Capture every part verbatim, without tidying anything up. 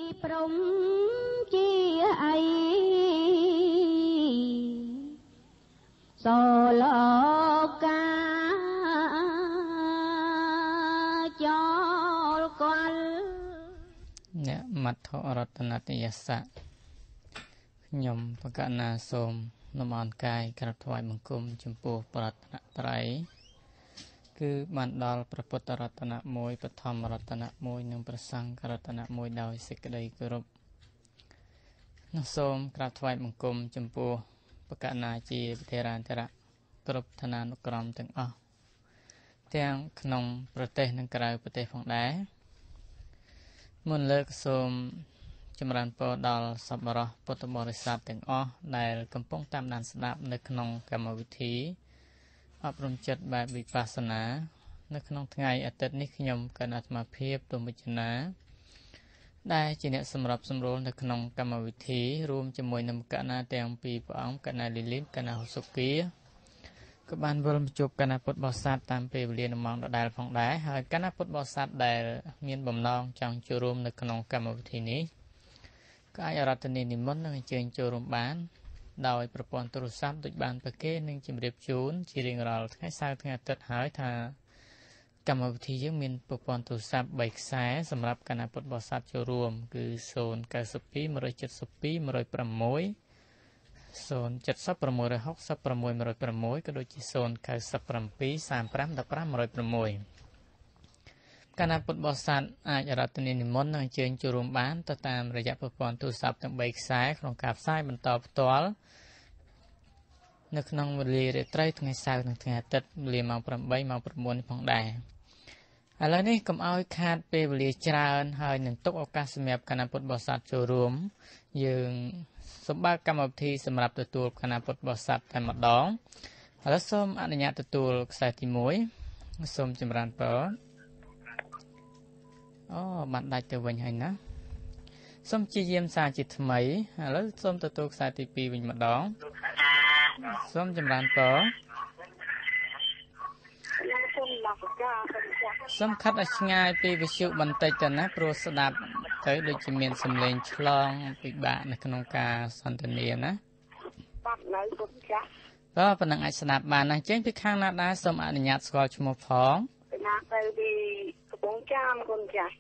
ព្រំជាអីសូលោកកាចោលកលអ្នកមត្ថរតនតយស័កខ្ញុំបកណាសូមនមអនកាយក្រាបថ្វាយបង្គំចំពោះប្រតនត្រ័យគឺបានដល់ព្រះពុទ្ធរតនៈមួយបឋមរតនៈមួយនិងព្រះសង្ឃរតនៈមួយដោយសេចក្តីគោរពនោះសូមក្រាបថ្វាយបង្គំចំពោះបកណាជាវិធរានធរៈគ្រប់ឋានានុក្រមទាំងអស់ទាំងក្នុងប្រទេសនិងក្រៅប្រទេសផងដែរមុនលើកសូមចម្រើនពរដល់សប្បុរសពុទ្ធបរិស័ទទាំងអស់ដែលកំពុងតាមដានស្ដាប់នៅក្នុងកម្មវិធីអប់រំចិត្តបែបវិបស្សនានៅក្នុងថ្ងៃអាទិត្យនេះខ្ញុំកណ្ដាអាត្មាភាពទុំវិជ្ជនាដែលជាអ្នកសម្របសម្រួលនៅក្នុងកម្មវិធីរួមជាមួយនឹងកណ្ដាទាំងពីរព្រះអង្គកណ្ដាលីលីមកណ្ដាសុគាក៏បានវិលមកជួបកណ្ដាពុទ្ធបរិស័ទតាមពេលវេលានៅម៉ោងដដែលផងដែរហើយកណ្ដាពុទ្ធបរិស័ទដែលមានបំណងចង់ចូលរួមនៅក្នុងកម្មវិធីនេះក៏អាចរតនីនិមន្តនិងអញ្ជើញចូលរួមបានដោយប្រព័ន្ធទូរស័ព្ទដូចបានប្រគេនឹងជម្រាបជូនជារៀងរាល់ថ្ងៃសៅរ៍ថ្ងៃអាទិត្យហើយថាកម្មវិធីយើងមានប្រព័ន្ធទូរស័ព្ទបីខ្សែសម្រាប់គណៈពុទ្ធបរិស័ទចូលរួមគឺศูนย์ เก้า สอง หนึ่ง เจ็ด หนึ่ง หก หก หนึ่ง หก ศูนย์ เจ็ด หก หนึ่ง หก หก หก หนึ่ง หก ก็ដូចជាศูนย์ เก้า เจ็ด สาม ห้า หนึ่ง ห้า หนึ่ง หกគណៈពុទ្ធបរិស័ទអាចរតនីនិមន្តនិងអញ្ជើញចូលរួមបានទៅតាមរយៈប្រព័ន្ធទូរស័ព្ទទាំងបីខ្សែក្នុងការផ្សាយបន្តផ្ទាល់នៅក្នុងវេលារាត្រីថ្ងៃសៅរ៍និងថ្ងៃអាទិត្យវេលាម៉ោង ប្រាំបី ម៉ោង ៩ នេះផងដែរឥឡូវនេះកុំឲ្យខាតពេលវេលាច្រើនហើយនឹងទុកឱកាសសម្រាប់គណៈពុទ្ធបរិស័ទចូលរួមយើងសម្បើកកម្មវិធីសម្រាប់ទទួលគណៈពុទ្ធបរិស័ទតែម្ដងឥឡូវសូមអនុញ្ញាតទទួលខ្សែទីមួយសូមចម្រើនពរអូបានដាច់ទៅវិញហើយណាសូមជាយាមសារជាថ្មីឥឡូវសូមទទួលខ្សែទីពីរវិញម្ដងសូមចម្រើនពរសូមខិតឲ្យឆ្ងាយពីវិទ្យុបន្តិចទៅណាព្រោះស្ដាប់ទៅដូចជាមានសំឡេងឆ្លងពិបាកនៅក្នុងការសន្ទនាណាបាត់នៅពុទ្ធចាស់ក៏ប៉ុណ្ណឹងអាចស្ដាប់បានណាចេញពីខាងណាដែរសូមអនុញ្ញាតស្គាល់ឈ្មោះផងពីណាទៅពីកំពង់ចាមគុណចាស់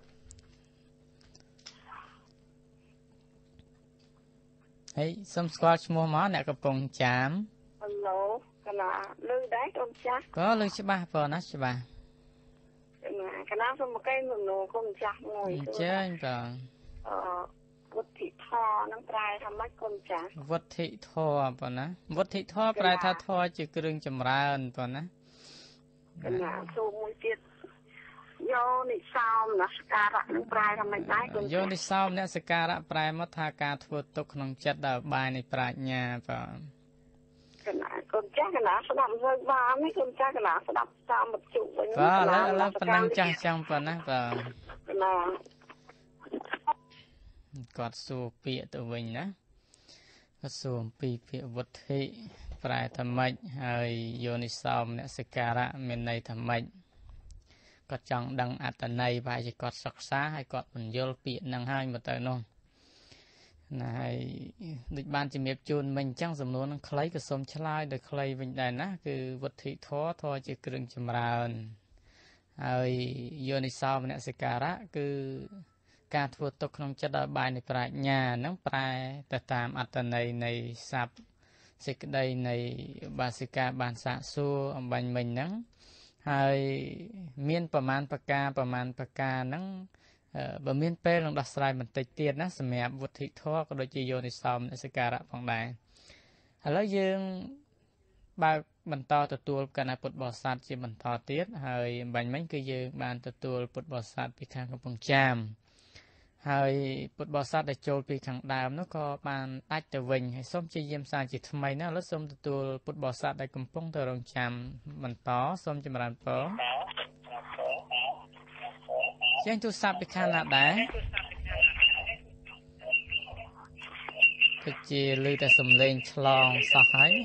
ហើយសូមស្គាល់ឈ្មោះមកអ្នកកំពង់ចាមហេឡូកណាលឺដែរកូនចាស់ក៏លឺច្បាស់ប៉ុណ្ណាច្បាស់កណាសូមមកកែសំណួរកូនចាស់មួយចាញ់បាទអឺវុទ្ធិធរនឹងប្រែថាម៉េចកូនចាស់វុទ្ធិធរប៉ុណ្ណាវុទ្ធិធរប្រែថាធរជាគ្រឿងចម្រើនប៉ុណ្ណាកណាសូមមួយទៀតយោនិសោមនសការៈនឹងប្រែថាម៉េចដែរកូនយោនិសោមអ្នកសការៈប្រែមកថាការធ្វើទុកក្នុងចិត្តដោយបាយនៃប្រាជ្ញាបាទកណាកូនចាស់កណាស្ដាប់ទៅបាននេះកូនចាស់កណាស្ដាប់តាមបទជុវិញបាទឥឡូវឥឡូវប៉ុណ្ណឹងចាស់ចាំប៉ុណ្ណាបាទកណាគាត់សួរពាក្យទៅវិញណាគាត់សួរអំពីពាក្យវុទ្ធិប្រែថាម៉េចហើយយោនិសោមអ្នកសការៈមានន័យថាម៉េចគាត់ចង់ដឹងអត្ថន័យប្រហែលជាគាត់សិក្សាហើយគាត់បញ្យល់ពាក្យហ្នឹងហើយមកទៅនោះណាហើយដូចបានជំរាបជូនមិញអញ្ចឹងសំណួរនឹងខ្លីក៏សូមឆ្លើយដោយខ្លីវិញដែរណាគឺវុទ្ធិធម៌ធម៌ជាគ្រឿងចម្រើនហើយយោនិសោមនសិការៈគឺការធ្វើទុកក្នុងចិត្តដោយបាយនៃប្រាជ្ញាហ្នឹងប្រែទៅតាមអត្ថន័យនៃស័ព្ទសេចក្តីនៃបាសិកាបានសាកសួរអំបញ្ញមិញហ្នឹងហើយមានប្រមាណប្រការប្រមាណប្រការហ្នឹងបើមានពេលនឹងដោះស្រាយបន្តិចទៀតណាសម្រាប់វុទ្ធិធម៌ក៏ដូចជាយោនិសោមនសិការៈផងដែរឥឡូវយើងបើកបន្តទទួលគណៈពុទ្ធបរិស័ទជាបន្តទៀតហើយអំបញ្ញមិញគឺយើងបានទទួលពុទ្ធបរិស័ទពីខាងកំពង់ចាមហើយពុទ្ធបរិស័ទដែលចូលពីខាងដើមនោះក៏បានដាច់ទៅវិញហើយសូមជាយាមសារជាថ្មីណាឥឡូវសូមទទួលពុទ្ធបរិស័ទដែលកំពុងទៅរងចាំបន្តសូមចម្រើនពរចេញទូរស័ព្ទពីខាងណាដែរគឺជាឮតែសំឡេងឆ្លងសោះហើយ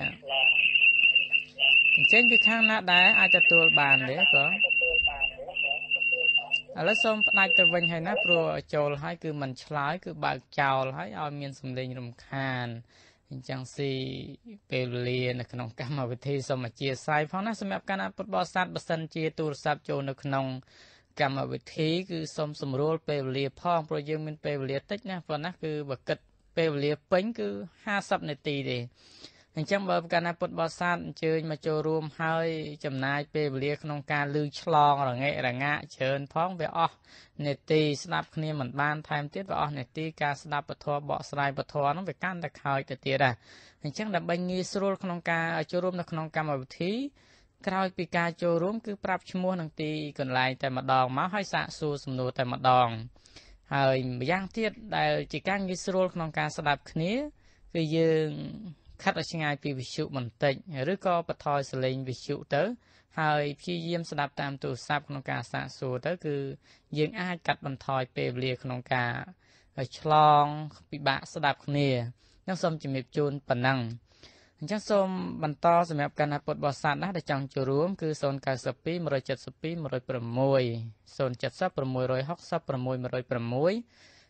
ចេញពីខាងណាដែរអាចទទួលបានទេក៏ឥឥឡូវសូមផ្ដាច់ទៅវិញហើយណាព្រោះចូលហើយគឺមិនឆ្លើយគឺបើកចោលហើយឲ្យមានសំឡេងរំខានអញ្ចឹងស៊ីពេលវេលានៅក្នុងកម្មវិធីសូមអធិស្ឋានផងណាសម្រាប់គណៈពុទ្ធបរិស័ទបើសិនជាទូរស័ព្ទចូលនៅក្នុងកម្មវិធីគឺសូមសម្រួលពេលវេលាផងព្រោះយើងមានពេលវេលាតិចណាប៉ុណ្ណាគឺបើគិតពេលវេលាពេញគឺห้าสิบនាទីទេអញ្ចឹងបើគណៈពុទ្ធបរិស័ទអញ្ជើញមកចូលរួមហើយចំណាយពេលវេលាក្នុងការលឺឆ្លងរងាក់រងាក់ច្រើនផងវាអស់នាទីស្ដាប់គ្នាមិនបានថែមទៀតវាអស់នាទីការស្ដាប់ពធបកស្រាយពធហ្នឹងវាកាន់តែខើចទៅទៀតដែរអញ្ចឹងដើម្បីងាយស្រួលក្នុងការចូលរួមនៅក្នុងកម្មវិធីក្រោយពីការចូលរួមគឺប្រាប់ឈ្មោះនឹងទីកន្លែងតែម្ដងមកហើយសាកសួរសំណួរតែម្ដងហើយម្យ៉ាងទៀតដែលជាការងាយស្រួលក្នុងការស្ដាប់គ្នាគឺយើងខិតឲ្យឆ្ងាយពីវិទ្យុបន្តិចឬក៏បន្ថយសលេងវិទ្យុទៅហើយព្យាយាមស្ដាប់តាមទូរស័ព្ទក្នុងការសាកសួរទៅគឺយើងអាចកាត់បន្ថយពេលវេលាក្នុងការឆ្លងពិបាកស្ដាប់គ្នានឹងសូមជំរាបជូនប៉ុណ្ណឹងអញ្ចឹងសូមបន្តសម្រាប់គណៈពុទ្ធបរិស័ទណាដែលចង់ចូលរួមគឺศูนย์ เก้า สอง หนึ่ง เจ็ด สอง หนึ่ง หนึ่ง หก ศูนย์ เจ็ด หก หก หก หก หก หก หนึ่ง หก ศูนย์ เก้า เจ็ด สาม ห้า หนึ่ง ห้า หนึ่ง ห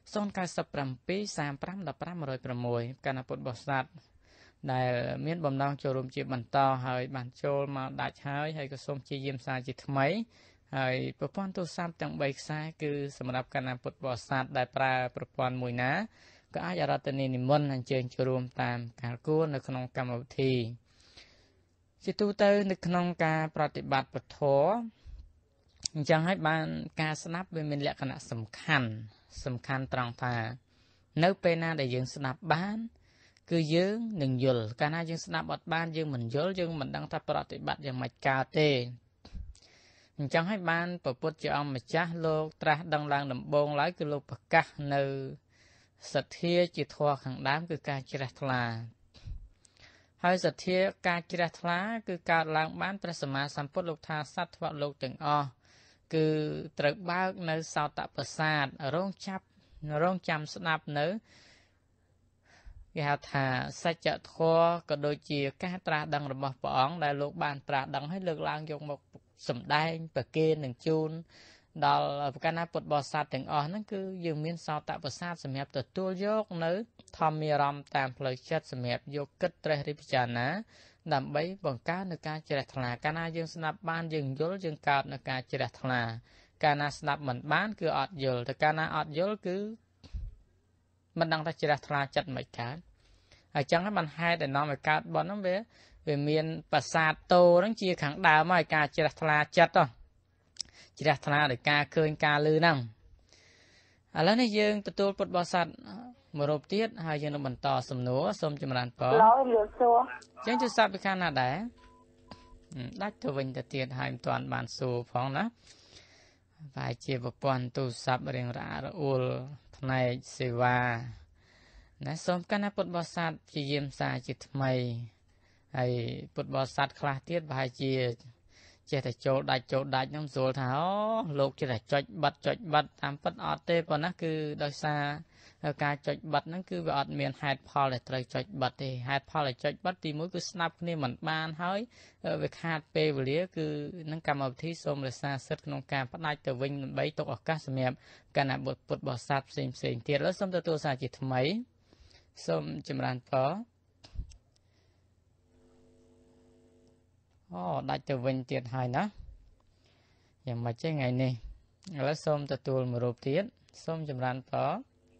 ก គណៈពុទ្ធបរិស័ទដែលមានបំណងចូលរួមជាបន្តហើយបានចូលមកដាច់ហើយហើយក៏សូមជាយាមសារជាថ្មីហើយប្រព័ន្ធទូរស័ព្ទទាំងបីខ្សែគឺសម្រាប់គណៈពុទ្ធបរិស័ទដែលប្រើប្រព័ន្ធមួយណាក៏អាចរតនីនិមន្តអញ្ជើញចូលរួមតាមការគួរនៅក្នុងកម្មវិធីជាទូទៅនៅក្នុងការប្រតិបត្តិពធអញ្ចឹងហើយបានការស្ដាប់វាមានលក្ខណៈសំខាន់សំខាន់ត្រង់ថានៅពេលណាដែលយើងស្ដាប់បានគឺយើងនឹងយល់កាលណាយើងស្ដាប់អត់បានយើងមិនយល់យើងមិនដឹងថាប្រតិបត្តិយ៉ាងម៉េចកើតទេអញ្ចឹងហើយបានព្រះពុទ្ធជាអង្គម្ចាស់លោកត្រាស់ដឹងឡើងដំបូងឡើយគឺលោកប្រកាសនៅសទ្ធាជាធម៌ខាងដើមគឺការជ្រះថ្លាហើយសទ្ធាការជ្រះថ្លាគឺកើតឡើងបានព្រះសម្មាសម្ពុទ្ធលោកថាសត្វធ្វលោកទាំងអស់គឺត្រូវបើកនៅសោតប្រសាទរងចាប់រងចាំស្ដាប់នៅគេហៅថាសច្ចធម៌ក៏ដូចជាការត្រាស់ដឹងរបស់ព្រះអង្គដែលលោកបានត្រាស់ដឹងហើយលើកឡើងយកមកសម្ដែងប្រគេននឹងជូនដល់គណៈពុទ្ធបរិស័ទទាំងអស់ហ្នឹងគឺយើងមានសោតប្រសាទសម្រាប់ទទួលយកនៅធម្មអារម្មណ៍តាមផ្លូវចិត្តសម្រាប់យកគិតត្រេះរិះពិចារណាដើម្បីបង្កើននៅការជ្រះថ្លាកាលណាយើងស្ដាប់បានយើងយល់យើងកើតនៅការជ្រះថ្លាកាលណាស្ដាប់មិនបានគឺអត់យល់តែកាលណាអត់យល់គឺមិនដឹងថាជ្រះថ្លាចិត្តមិនកើតហើយចឹងហើយបានហេតុដែលនាំឲ្យកើតបនហ្នឹងវាវាមានប្រសាទតោហ្នឹងជាខាងដើមហើយការជ្រះថ្លាចិត្តទៅជ្រះថ្លាដោយការឃើញការលឺហ្នឹងឥឡូវនេះយើងទទួលពុទ្ធបរិស័ទមួយរូបទៀតហើយយើងនឹងបន្តសំណួរសូមចម្រើនពរឡូលសួរចឹងទូរស័ព្ទពីខាងណាដែរដាច់ទៅវិញទៅទៀតហើយមិនទាន់បានសួរផងណាប្រហែលជាប្រព័ន្ធទូរស័ព្ទរៀងរអាក់រអួលផ្នែកសេវាណាសូមគណៈពុទ្ធបរិស័ទព្យាយាមសារជាថ្មីហើយពុទ្ធបរិស័ទខ្លះទៀតប្រហែលជាចេះតែចូលដាច់ចូលដាច់ខ្ញុំស្រួលថាអូលោកចេះតែចុចបិទចុចបិទតាមពិតអត់ទេប៉ុណ្ណាគឺដោយសារការចុចបិទហ្នឹងគឺវាអត់មានហេតុផលដែលត្រូវចុចបិទទេហេតុផលដែលចុចបិទទីមួយគឺស្ដាប់គ្នាមិនបានហើយវាខាតពេលវេលាគឺនឹងកម្មវិធីសូមរក្សាសិទ្ធិក្នុងការផ្ដាច់ទៅវិញដើម្បីទុកឱកាសសម្រាប់គណៈពុទ្ធបរិស័ទផ្សេងផ្សេងទៀតឥឡូវសូមទទួលសារជាថ្មីសូមចម្រើនពរអូដាច់ទៅវិញទៀតហើយណាយ៉ាងម៉េចថ្ងៃនេះឥឡូវសូមទទួលមួយរូបទៀតសូមចម្រើនពរ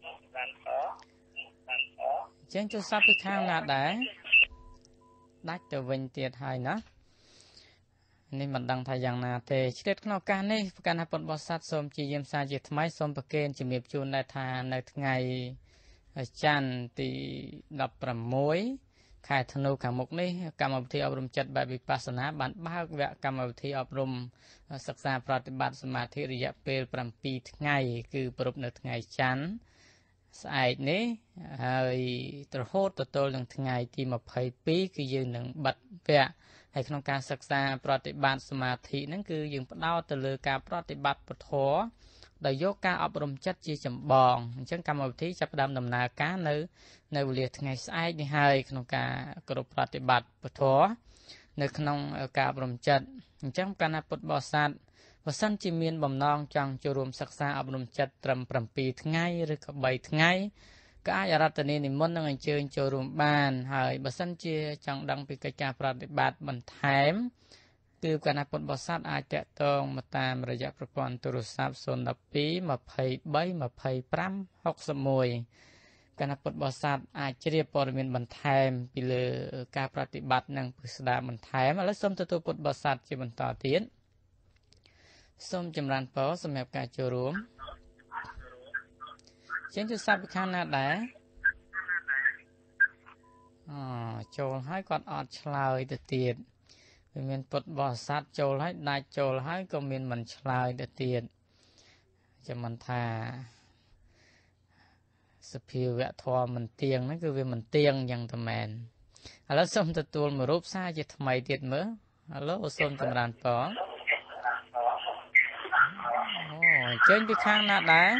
ចេញទូរស័ព្ទពីខាងណាដែរដាច់ទៅវិញទៀតហើយណានេះមិនដឹងថាយ៉ាងណាទេឆ្លៀតក្នុងឱកាសនេះប្រកាសពុទ្ធបរិស័ទសូមជាយាមសារជាថ្មីសូមប្រគេនជំរាបជូនដែរថានៅថ្ងៃច័ន្ទទីដប់ប្រាំមួយខែធ្នូខាងមុខនេះកម្មវិធីអប់រំចិត្តបែបវិបស្សនាបានបើកវគ្គកម្មវិធីអប់រំសិក្សាប្រតិបត្តិសមាធិរយៈពេលប្រាំពីរថ្ងៃគឺប្រពៃនៅថ្ងៃច័ន្ទស្អែកនេះហើយរហូតដល់នឹងថ្ងៃទីម្ភៃពីរគឺយើងនឹងបិទវគ្គហើយក្នុងការសិក្សាប្រតិបត្តិសមាធិហ្នឹងគឺយើងផ្ដោតទៅលើការប្រតិបត្តិពធដោយយកការអប់រំចិត្តជាចម្បងអញ្ចឹងកម្មវិធីចាប់ផ្ដើមដំណើរការនៅនៅវេលាថ្ងៃស្អែកនេះហើយក្នុងការគ្រប់ប្រតិបត្តិពធនៅក្នុងការអប់រំចិត្តអញ្ចឹងគណៈពុទ្ធបរិស័ទបើបើសិនជាមានបំណងចង់ចូលរួមសិក្សាអប់រំចិត្តត្រឹម7ថ្ងៃឬក៏3ថ្ងៃក៏អាចអរតនីនិមន្តនឹងអញ្ជើញចូលរួមបានហើយបើសិនជាចង់ដឹងពីកិច្ចការប្រតិបត្តិបន្ថែមគឺគណៈពុទ្ធបរិស័ទអាចតាក់ទងមកតាមរយៈប្រព័ន្ធទូរស័ព្ទศูนย์ หนึ่ง สอง ยี่สิบสาม ยี่สิบห้า หกสิบเอ็ดគណៈពុទ្ធបរិស័ទអាចជ្រាបព័ត៌មានបន្ថែមពីលើការប្រតិបត្តិនិងពិស្ដារបន្ថែមឥឡូវសូមទទួលពុទ្ធបរិស័ទជាបន្តទៀតសូមចម្រើនពរសម្រាប់ការចូលរួមចេញទូរស័ព្ទពីខាងណាដែរអចូលហើយគាត់អត់ឆ្លើយទៅទៀតវាមានពុទ្ធបរិស័ទចូលហើយដាច់ចូលហើយក៏មានមិនឆ្លើយទៅទៀតចាំមិនថាសភាវៈធម៌មិនទៀងហ្នឹងគឺវាមិនទៀងយ៉ាងតែមែនឥឡូវសូមទទួលមួយរូបសារជាថ្មីទៀតមើលឥឡូវសូមចម្រើនពរអូចេញពីខាងណាដែរ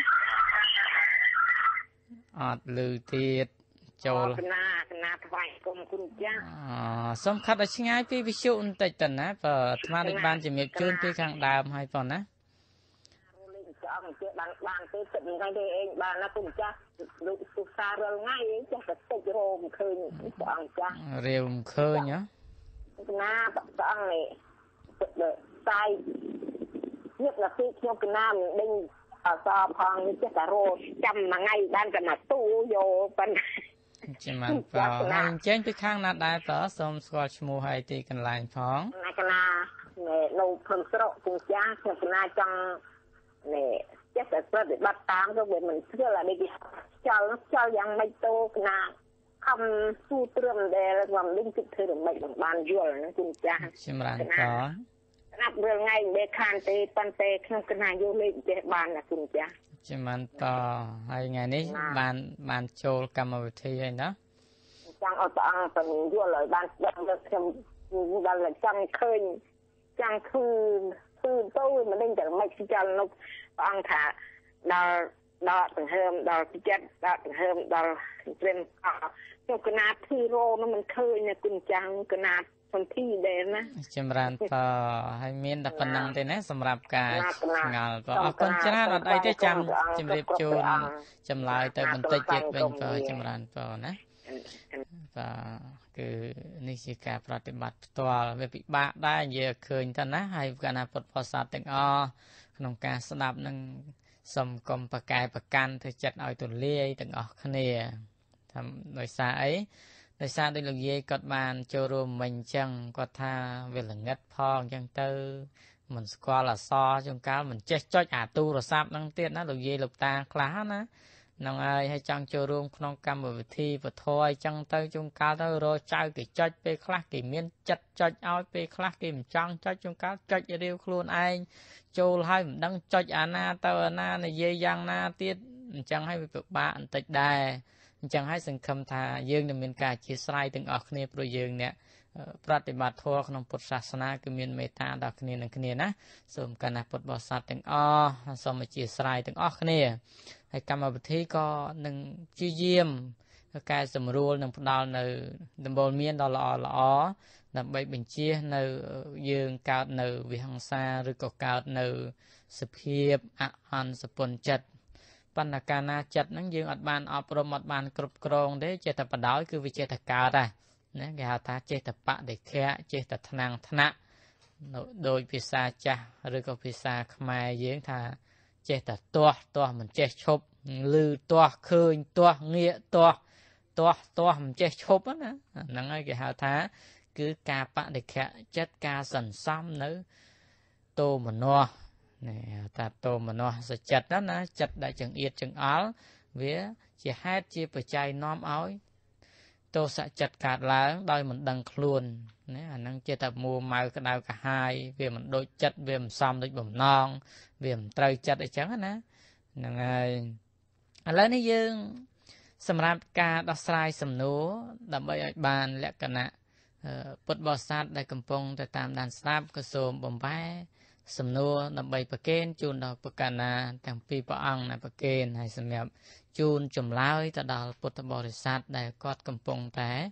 អត់ឮទៀតចូលកណាកណាថ្វាយគុំគុណចាស់អសូមខិតឲ្យឆ្ងាយពីវិទ្យុបន្តិចទៅណាបើអាត្មានេះបានជំរាបជូនពីខាងដើមហើយប៉ុណ្ណាលេងចောင်းជឿបានបានទេទឹកថ្ងៃទេឯងបានណាគុំចាស់លោកសុខារាល់ថ្ងៃឯងចាស់តែតិចរោមឃើញព្រះអង្គចាស់រាវមិនឃើញហ៎កណាព្រះអង្គនេះស្ដាយញឹកណាពីខ្ញុំកណាមិនដេញអសអផងចេះតែរោចាំមួយថ្ងៃបានតែមកទូយកប៉ុណ្ណាចាំបានបើហើយអញ្ចឹងពីខាងណាដែរតើសូមស្គាល់ឈ្មោះហើយទីកន្លែងផងណាកណានៅព្រំស្រកគុំចាស់ខ្ញុំកណាចង់នេះចេះតែប្រតិបត្តិតាមទៅវាមិនស្គាល់អានេះខ្យល់ខ្យល់យ៉ាងម៉េចទៅកណាខំស៊ូត្រឹមដែលខ្ញុំដេញគិតធ្វើរំមេចមិនបានយល់ណាគុំចាស់ចម្រើនតស្ដាប់រឿងថ្ងៃមិនខានទេប៉ុន្តែខ្ញុំកណាយកលេខចេះបានណាគុំចាស់ចាំបានតហើយថ្ងៃនេះបានបានចូលកម្មវិធីហើយណាចង់អត់អង្គទៅយល់ឲ្យបានស្ដាប់ខ្ញុំដល់ចង់ឃើញចង់ឃើញគឺទៅមិនដឹងតែមិនខ្ចាល់នោះព្រះអង្គថាដល់ដល់ដង្ហើមដល់ចិត្តដល់ដង្ហើមដល់ព្រមខ្ញុំកណាធីរោនោះមិនឃើញណាគុណចាំងកណាសំធីដែរណាចម្រើនតហើយមានតែប៉ុណ្្នឹងទេណាសម្រាប់ការឆ្ងល់តអរគុណច្រើនអត់អីទេចាំជម្រាបជូនចម្លើយទៅបន្តិចទៀតវិញតចម្រើនតណាបាទគឺនេះជាការប្រតិបត្តិផ្ទាល់វាពិបាកដែរនិយាយឃើញទៅណាហើយកាលណាពុទ្ធបរិស័ទទាំងអស់ក្នុងការស្ដាប់នឹងសុំកុំប្រកែប្រកាន់ធ្វើចិត្តឲ្យទូលាយទាំងអស់គ្នាថាដោយសារអីដោយសារដូចលោកយាយគាត់បានចូលរួមមិញអញ្ចឹងគាត់ថាវាល្ងិតផងអញ្ចឹងទៅមិនស្គាល់អក្សរជួនកាលមិនចេះចុចអាទូរស័ព្ទហ្នឹងទៀតណាលោកយាយលោកតាខ្លះណាហ្នឹងហើយហើយចង់ចូលរួមក្នុងកម្មវិធីពធអញ្ចឹងទៅជួនកាលទៅរកចៅគេចុចពេលខ្លះគេមានចិត្តចុចឲ្យពេលខ្លះគេមិនចង់ចុចជួនកាលចុចរាវខ្លួនឯងចូលហើយមិនដឹងចុចអាណាទៅអាណានិយាយយ៉ាងណាទៀតអញ្ចឹងហើយវាពិបាកបន្តិចដែរអញ្ចឹងហើយសង្ឃឹមថាយើងនឹងមានការអធ្យាស្រ័យទាំងអស់គ្នាព្រោះយើងអ្នកប្រតិបត្តិធម៌ក្នុងពុទ្ធសាសនាគឺមានមេត្តាដល់គ្នានឹងគ្នាណាសូមគណៈពុទ្ធបរិស័ទទាំងអស់សូមអធ្យាស្រ័យទាំងអស់គ្នាហើយកម្មវិធីក៏នឹងព្យាយាមកែសម្រួលនិងផ្ដល់នៅដំបូលមានដ៏ល្អល្អដើម្បីបញ្ជានៅយើងកើតនៅវិហង្សាឬក៏កើតនៅសភាពអអន់សពុនចិត្តបណ្ណាកាលណាចិត្តហ្នឹងយើងអត់បានអប់រំអត់បានគ្រប់គ្រងទេចេះតែបដ ாய் គឺវាចេះតែកើតដែរណាគេហៅថាចេះតែបដិខៈចេះតែថ្នាំងថ្នាក់ដោយភាសាចាស់ឬក៏ភាសាខ្មែរយើងថាចេះតែទាស់ទាស់មិនចេះឈប់ឮទាស់ឃើញទាស់ងាកទាស់ទាស់ទាស់មិនចេះឈប់ណាហ្នឹងហើយគេហៅថាគឺការបដិខៈចិត្តការសន្សំនៅតោមនោនេះតាតោមនោសចិត្តណាណាចិត្តដែលចង្អៀតចង្អល់វាជាហេតុជាបច្ច័យនាំឲ្យទោសចិត្តកើតឡើងដោយមិនដឹងខ្លួនណាអាហ្នឹងជាតែមួម៉ៅក្តៅកាហាយវាមិនដូចចិត្តវាមិនសមដូចបំណងវាមិនត្រូវចិត្តអញ្ចឹងណាហ្នឹងហើយឥឡូវនេះយើងសម្រាប់ការដោះស្រាយសំណួរដើម្បីឲ្យបានលក្ខណៈពុទ្ធបរិស័ទដែលកំពុងតែតាមដានស្ដាប់ក៏សូមបំបែសំណួរដើម្បីប្រកេនជូនដល់ពុទ្ធកណាទាំងពីរព្រះអង្គណាប្រកេនហើយសម្រាប់ជូនចម្លើយទៅដល់ពុទ្ធបរិស័ទដែលគាត់កំពុងតែ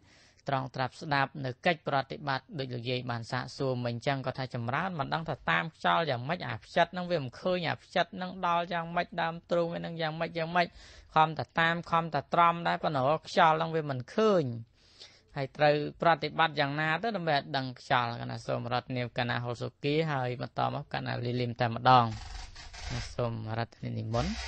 ត្រង់ត្រាប់ស្ដាប់នៅកិច្ចប្រតិបត្តិដូចលោកយាយបានសាកសួរមិញអញ្ចឹងក៏ថាចម្រើនមិនដឹងថាតាមខ្យល់យ៉ាងម៉េចអាផ្ចិតហ្នឹងវាមិនឃើញអាផ្ចិតហ្នឹងដល់យ៉ាងម៉េចដើមទ្រូងហ្នឹងយ៉ាងម៉េចយ៉ាងម៉េចខំតែតាមខំតែត្រំដែរប៉ុន្តែខ្យល់ហ្នឹងវាមិនឃើញហើយត្រូវប្រតិបត្តិយ៉ាងណាទៅដើម្បីឲ្យដឹងខ្យល់កណាសូមរតនាមកណាហូសុគីហើយបន្តមកកណាលីលីមតែម្ដងសូមរតនានិមន្ត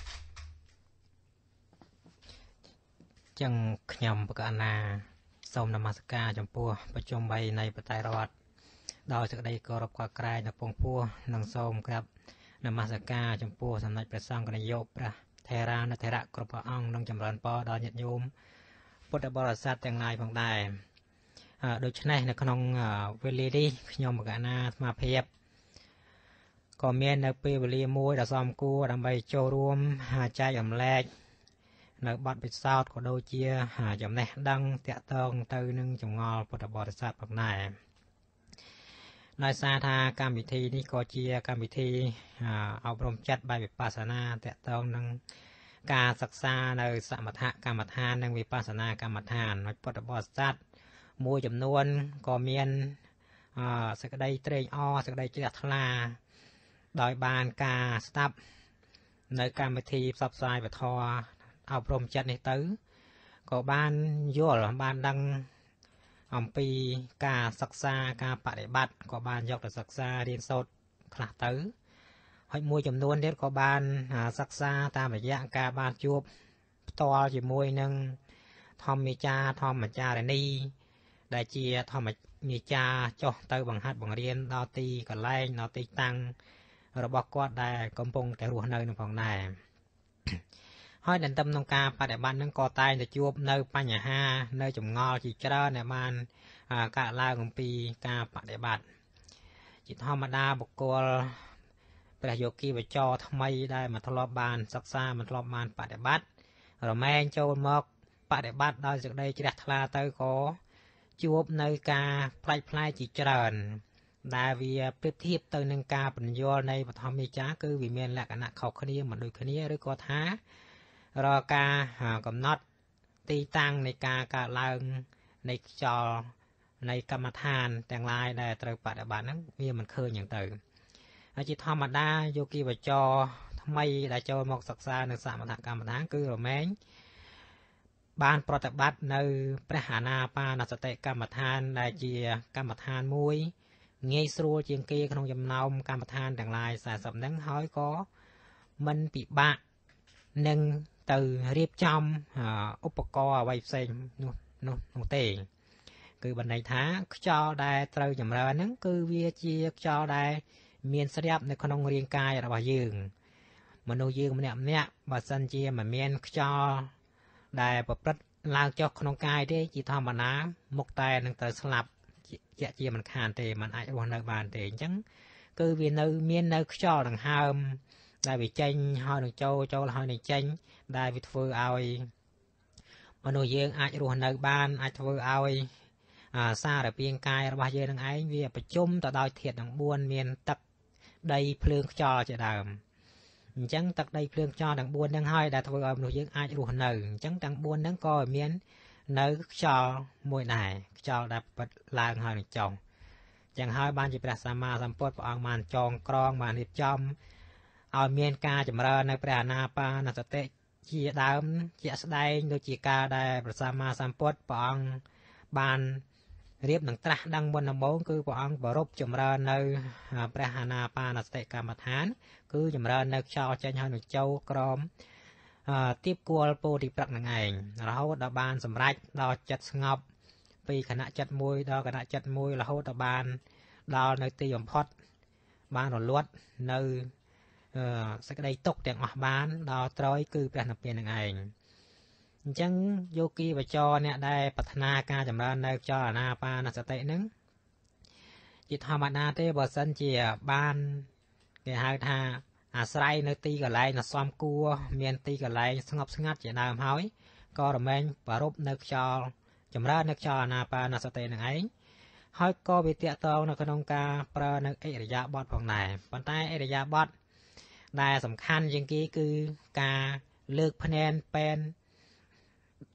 ចឹងខ្ញុំបកណាសូមនមស្ការចំពោះប្រជុំបីនៃបតៃរដ្ឋដោយសេចក្តីគោរពកក្រែងដល់ពងពោះនិងសូមក្រាបនមស្ការចំពោះសម្ដេចព្រះសង្ឃនាយកព្រះថេរានុថេរៈគ្រប់ព្រះអង្គនិងចម្រើនពរដល់ញាតិញោមពុទ្ធបរិស័ទទាំងឡាយផងដែរដូច្នេះនៅក្នុងវេលានេះខ្ញុំបកណាអាត្មាភាពក៏មាននៅពេលវេលាមួយដ៏សមគួរដើម្បីចូលរួមចែករំលែកនៅបទពិសោធន៍ក៏ដូចជាចំណេះដឹងតាក់ទងទៅនឹងចម្ងល់ពុទ្ធបរិស័ទផងដែរដោយសារថាកម្មវិធីនេះក៏ជាកម្មវិធីអប់រំចិត្តបែបវិបស្សនាតាក់ទងនឹងការសិក្សានៅសមថកម្មដ្ឋាននិងវិបស្សនាកម្មដ្ឋានហើយពុទ្ធបរិស័ទមួយចំនួនក៏មានសេចក្តីត្រេកអរសេចក្តីជ្រះថ្លាដោយបានការស្ដាប់នៅកម្មវិធីផ្សព្វផ្សាយពធអប់រំចិត្តនេះទៅក៏បានយល់បានដឹងអំពីការសិក្សាការបប្រតិបត្តិក៏បានយកទៅសិក្សារៀនសូត្រខ្លះទៅហើយមួយចំនួនទៀតក៏បានសិក្សាតាមរយៈការបានជួបផ្ទាល់ជាមួយនឹងធម្មចារធម្មចារនីដែលជាធម្មមាចាចុះទៅបង្ហាត់បង្រៀនដល់ទីកន្លែងដល់ទីតាំងរបស់គាត់ដែលកំពុងតែរស់នៅនឹងផងដែរហើយទន្ទឹមនឹងការបប្រតិបត្តិនឹងក៏តែងតែជួបនៅបញ្ហានៅចម្ងល់ជាច្រើនដែលបានកើតឡើងអំពីការបប្រតិបត្តិជាធម្មតាបុគ្គលព្រះយោគីវចរថ្មីដែលមិនធ្លាប់បានសិក្សាមិនធ្លាប់បានបប្រតិបត្តិរមែងចូលមកបប្រតិបត្តិដោយសេចក្តីជ្រះថ្លាទៅក៏ជួបនៅការផ្លែកផ្លែជាច្រើនដែលវាប្រៀបធៀបទៅនឹងការពន្យល់នៃបឋមមេចាគឺវាមានលក្ខណៈខុសគ្នាមិនដូចគ្នាឬក៏ថារកការកំណត់ទីតាំងនៃការកើតឡើងនៃខ្យល់នៃកម្មដ្ឋានទាំងឡាយដែលត្រូវបប្រតិបត្តិហ្នឹងវាមិនឃើញយ៉ាងទៅហើយជាធម្មតាយោគីវចរថ្មីដែលចូលមកសិក្សានៅសមថកម្មដ្ឋានគឺរមែងបានប្រតិបត្តិនៅព្រះអានាបានសតិកម្មដ្ឋានដែលជាកម្មដ្ឋានមួយងាយស្រួលជាងគេក្នុងចំណោមកម្មដ្ឋានទាំងឡាយសែសិបហ្នឹងហើយក៏មិនពិបាកនឹងទៅរៀបចំឧបករណ៍អ្វីផ្សេងនោះនោះនោះទេគឺបណ្ដេញថាខ្យល់ដែលត្រូវចម្រើនហ្នឹងគឺវាជាខ្យល់ដែលមានស្រាប់នៅក្នុងរាងកាយរបស់យើងមនុស្សយើងម្នាក់ម្នាក់បើសិនជាមិនមានខ្យល់ដែលប្រព្រឹត្តឡើងចុះក្នុងកាយទេជាធម្មតាមុខតែនឹងត្រូវស្លាប់ជាជាមិនខានទេมันអាចរស់នៅបានទេអញ្ចឹងគឺវានៅមាននៅខ្យល់ដង្ហើមដែលវាចេញហើយនឹងចូលចូលហើយនឹងចេញដែលវាធ្វើឲ្យមនុស្សយើងអាចរស់នៅបានអាចធ្វើឲ្យសារពាង្គកាយរបស់យើងនឹងឯងវាប្រជុំទៅដោយធាតុទាំងបួនមានទឹកដីភ្លើងខ្យល់ជាដើមអញ្ចឹងទឹកដីភ្លើងខ្យល់ទាំងបួនហ្នឹងហើយដែលធ្វើឲ្យមនុស្សយើងអាចរស់នៅអញ្ចឹងទាំងបួនហ្នឹងក៏មាននៅខ្យល់មួយដែរខ្យល់ដែលពិតឡើងហើយនឹងចុះអញ្ចឹងហើយបានជាព្រះសម្មាសម្ពុទ្ធព្រះអង្គបានចងក្រងបានរៀបចំឲ្យមានការចម្រើននៅព្រះអានាបានសតិជាដើមជាស្ដែងដូចជាការដែលព្រះសម្មាសម្ពុទ្ធព្រះអង្គបានរៀបនឹងត្រាស់ដឹងមុនដំបូងគឺព្រះអង្គប្ររពចម្រើននៅព្រះអានាបានសតិកម្មដ្ឋានគឺចម្រើននៅខ្យល់ចេញហើយនឹងចូលក្រមទៀបគួលពោធិព្រឹកនឹងឯងរហូតដល់បានសម្រេចដល់ចិត្តស្ងប់ពីគណៈចិត្តមួយដល់គណៈចិត្តមួយរហូតដល់បានដល់នៅទីបំផុតបានរលត់នៅសេចក្តីទុកទាំងអស់បានដល់ត្រយគឺព្រះនិព្វាននឹងឯងអញ្ចឹងយោគីវចរអ្នកដែលប្រាថ្នាការចម្រើននៅខ្យល់អានាបានសតិហ្នឹងជាធម្មតាទេបើសិនជាបានគេហៅថាអាស្រ័យនៅទីកន្លែងដ៏សមគួរមានទីកន្លែងស្ងប់ស្ងាត់ជាដើមហើយក៏រមែងប្ររពនៅខ្យល់ចម្រើននៅខ្យល់អានាបានសតិនឹងឯងហើយក៏វាតាក់ទងនៅក្នុងការប្រើនៅអិរិយាបថផងដែរប៉ុន្តែអិរិយាបថដែលសំខាន់ជាងគេគឺការលើកភ្នែនពេន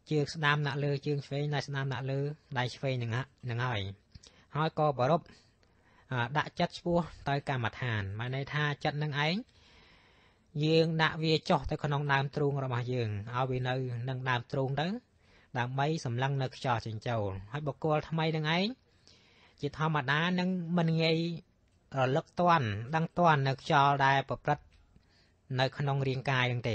ជើងស្ដាំដាក់លើជើងឆ្វេងដៃស្ដាំដាក់លើដៃឆ្វេងនឹងនឹងហើយហើយក៏ប្ររពដាក់ចិត្តឆ្ពោះទៅកម្មដ្ឋានមានន័យថាចិត្តនឹងឯងយើងដាក់វាចុះទៅក្នុងដើមទ្រូងរបស់យើងឲ្យវានៅនឹងដើមទ្រូងទៅដើម្បីសម្លឹងនៅខ្យល់ចេញចូលហើយបុគ្គលថ្មីនឹងឯងជាធម្មតានឹងមិនងាយរលឹកតាន់ដឹងតាន់នៅខ្យល់ដែលប្រព្រឹត្តនៅក្នុងរាងកាយនឹងទេ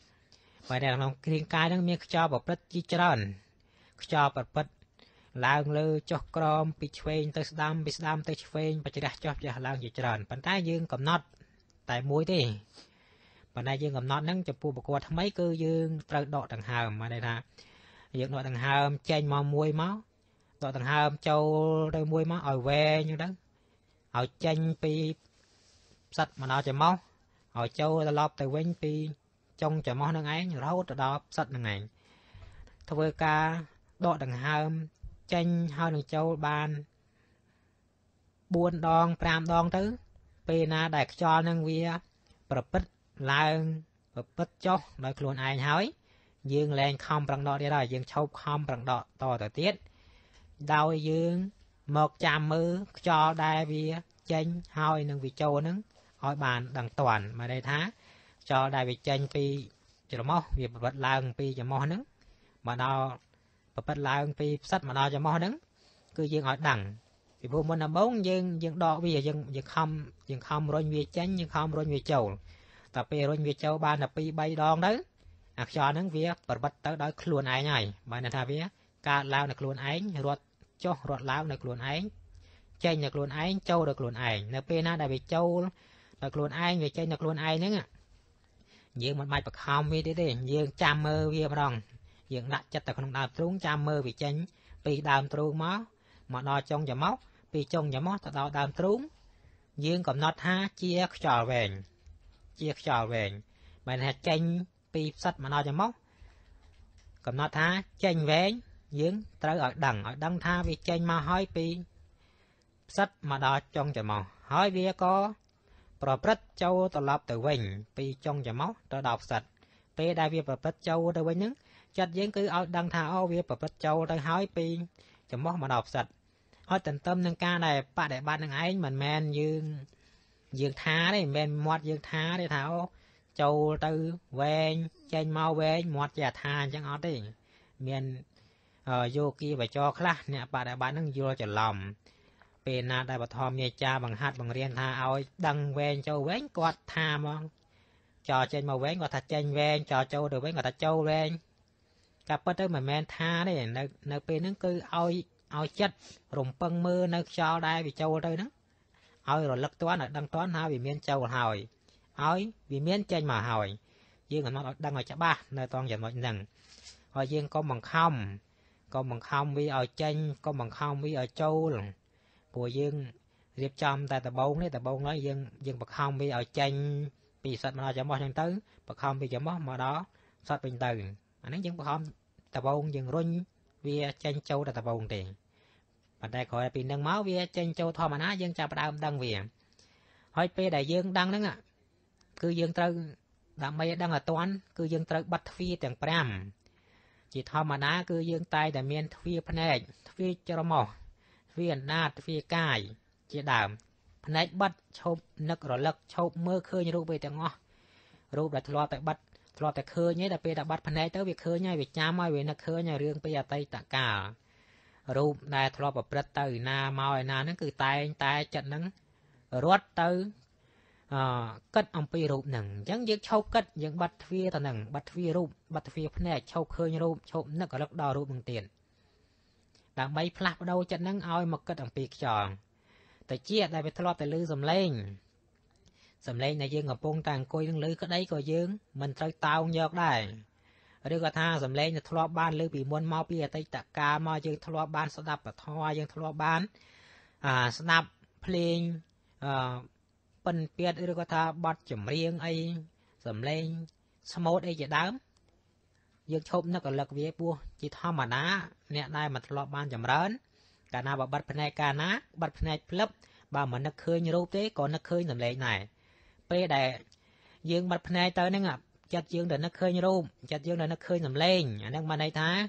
bởi vìក្នុងរាងកាយនឹងមានខ្យល់ប្រព្រឹត្តជាច្រើនខ្យល់ប្រព្រឹត្តឡើងលើចុះក្រោមពីឆ្វេងទៅស្ដាំពីស្ដាំទៅឆ្វេងបច្រះចុះបច្រះឡើងជាច្រើនប៉ុន្តែយើងកំណត់តែមួយទេប៉ុន្តែយើងកំណត់ហ្នឹងចំពោះបុគ្គលថ្មីគឺយើងត្រូវដកដង្ហើមមកន័យថាយើងដកដង្ហើមចេញមកមួយមកដកដង្ហើមចូលទៅមួយមកឲ្យវែងទៅឲ្យចេញពីផ្សិតមកដល់ច្រមុះឲ្យចូលត្រឡប់ទៅវិញពីចុងច្រមុះនឹងឯងរហូតទៅដល់ផ្សិតនឹងឯងធ្វើការដកដង្ហើមចេញហើយនឹងចូលបានបួនដងប្រាំដងទៅពេលណាដែលខ្យល់នឹងវាប្រព្រឹត្តឡើងប្រព្រឹត្តចុះដោយខ្លួនឯងហើយយើងលែងខំប្រឹងដកទៀតហើយយើងឈប់ខំប្រឹងដកតទៅទៀតដោយយើងមកចាំមើលខ្យល់ដែលវាចេញហើយនឹងវាចូលនឹងឲ្យបានដឹងតាន់មកន័យថាខ្យល់ដែលវាចេញពីច្រមុះវាប្រព្រឹត្តឡើងពីច្រមុះហ្នឹងមកដល់ប្រព្រឹត្តឡើងពីផ្សិតមកដល់ច្រមុះហ្នឹងគឺយើងឲ្យដឹងពីព្រោះមុនដំបូងយើងយើងដកវាយើងយើងខំយើងខំរុញវាចេញយើងខំរុញវាចូលតែពេលរុញវាចូលបានតែពីរបីដងទៅអាខ្យល់ហ្នឹងវាប្រព្រឹត្តទៅដោយខ្លួនឯងហើយបើន័យថាវាកើតឡើងនៅខ្លួនឯងរត់ចុះរត់ឡើងនៅខ្លួនឯងចេញនៅខ្លួនឯងចូលនៅខ្លួនឯងនៅពេលណាដែលវាចូលនៅខ្លួនឯងវាចេញនៅខ្លួនឯងហ្នឹងយើងមិនបាច់បខំវាទេទេយើងចាំមើលវាម្ដងយើងដាក់ចិត្តទៅក្នុងដើមទ្រូងចាំមើលវាចេញពីដើមទ្រូងមកមកដល់ចុងច្រមុះពីចុងច្រមុះទៅដល់ដើមទ្រូងយើងកំណត់ថាជាខ្យល់វែងជាខ្យល់វែងបើថាចេញពីផ្សិតមកដល់ច្រមុះកំណត់ថាចេញវែងយើងត្រូវឲ្យដឹងឲ្យដឹងថាវាចេញមកហើយពីផ្សិតមកដល់ចុងច្រមុះហើយវាក៏ប្រព្រឹត្តចូលត្រឡប់ទៅវិញពីចុងច្រមុះទៅដល់ផ្សិតពេលដែលវាប្រព្រឹត្តចូលទៅវិញហ្នឹងចិត្តយើងគឺឲ្យដឹងថាអូវាប្រព្រឹត្តចូលទៅហើយពីច្រមុះមកដល់ផ្សិតហើយទន្ទឹមនឹងការដែលបដិបត្តិនឹងឯងមិនមែនយើងយើងថាទេមិនមែនមាត់យើងថាទេថាអូចូលទៅវែងចេញមកវែងមាត់ជាថាអញ្ចឹងអត់ទេមានយោគីបច្ចរខ្លះអ្នកបដិបត្តិនឹងយល់ច្រឡំពេលណាដែលបឋមមេចាបង្ហាត់បង្រៀនថាឲ្យដឹងវែងចូលវែងគាត់ថាហ្មងចោលចេញមកវែងគាត់ថាចេញវែងចោលចូលទៅវិញគាត់ថាចូលវែងការពិតទៅមិនមែនថាទេនៅនៅពេលហ្នឹងគឺឲ្យឲ្យចិត្តរំពឹងមើលនៅខ្យល់ដែលវាចូលទៅហ្នឹងឲ្យរលឹកតាន់ឲ្យដឹងតាន់ថាវាមានចូលហើយឲ្យវាមានចេញមកហើយយើងកំណត់ឲ្យដឹងឲ្យច្បាស់នៅត្រង់ចំណុចហ្នឹងហើយយើងកុំបង្ខំកុំបង្ខំវាឲ្យចេញកុំបង្ខំវាឲ្យចូលព្រោះយើងរៀបចំតែដបងនេះដបងហើយយើងយើងបង្ខំវាឲ្យចេញពីសត្វមកដល់ច្រមុះអញ្ចឹងទៅបង្ខំពីច្រមុះមកដល់សត្វវិញទៅអានេះយើងបង្ខំដបងយើងរុញវាចេញចូលតែដបងទេប៉ុន្តែក្រោយពីនឹងមកវាចេញចូលធម្មតាយើងចាប់ផ្ដើមដឹងវាហើយពេលដែលយើងដឹងហ្នឹងគឺយើងត្រូវដើម្បីឲ្យដឹងឲ្យតាន់គឺយើងត្រូវបិទទ្វារទាំងប្រាំជាធម្មតាគឺយើងតែតែមានទ្វារភ្នែកទ្វារច្រមុះទ្វារអណ្ដាតទ្វារកាយជាដើមភ្នែកបិទឈប់នឹករលឹកឈប់មើលឃើញរូបវាទាំងអស់រូបដែលធ្លាប់តែបិទធ្លាប់តែឃើញទេតែពេលតែបាត់ភ្នែកទៅវាឃើញហើយវាចាំហើយវានឹកឃើញហើយរឿងពីអតីតកាលរូបដែលធ្លាប់ប្រព្រឹត្តទៅណាមកឯណាហ្នឹងគឺតែងតែចិត្តហ្នឹងរត់ទៅអឺគិតអំពីរូបហ្នឹងអញ្ចឹងយើងឈប់គិតយើងបាត់ទ្វារទៅហ្នឹងបាត់ទ្វាររូបបាត់ទ្វារភ្នែកឈប់ឃើញរូបឈប់នឹករលឹកដល់រូបហ្នឹងទៀតដើម្បីផ្លាស់ប្ដូរចិត្តហ្នឹងឲ្យមកគិតអំពីខ្យល់តែជាដែលវាធ្លាប់តែឮសំឡេងសំឡេងដែលយើងកំពុងតែអង្គុយនឹងឮក្តីក៏យើងមិនត្រូវតោងយកដែរឬក៏ថាសំឡេងដែលធ្លាប់បានឮពីមុនមកពីអតីតកាលមកយើងធ្លាប់បានស្ដាប់ពធយើងធ្លាប់បានអាស្ដាប់ភ្លេងអឺប៉ិនពៀតឬក៏ថាបទចម្រៀងអីសំឡេងស្មូតអីជាដើមយើងឈប់នឹករលឹកវាពោះជាធម្មតាអ្នកដែលមិនធ្លាប់បានចម្រើនកាលណាបើបាត់ភ្នែកកាលណាបាត់ភ្នែកភ្លឹបបើមិននឹកឃើញរូបទេក៏នឹកឃើញសំឡេងដែរពេលដែលយើងបាត់ភ្នែកទៅហ្នឹងចិត្តយើងទៅនឹកឃើញរូបចិត្តយើងទៅនឹកឃើញសំឡេងអាហ្នឹងបានន័យថា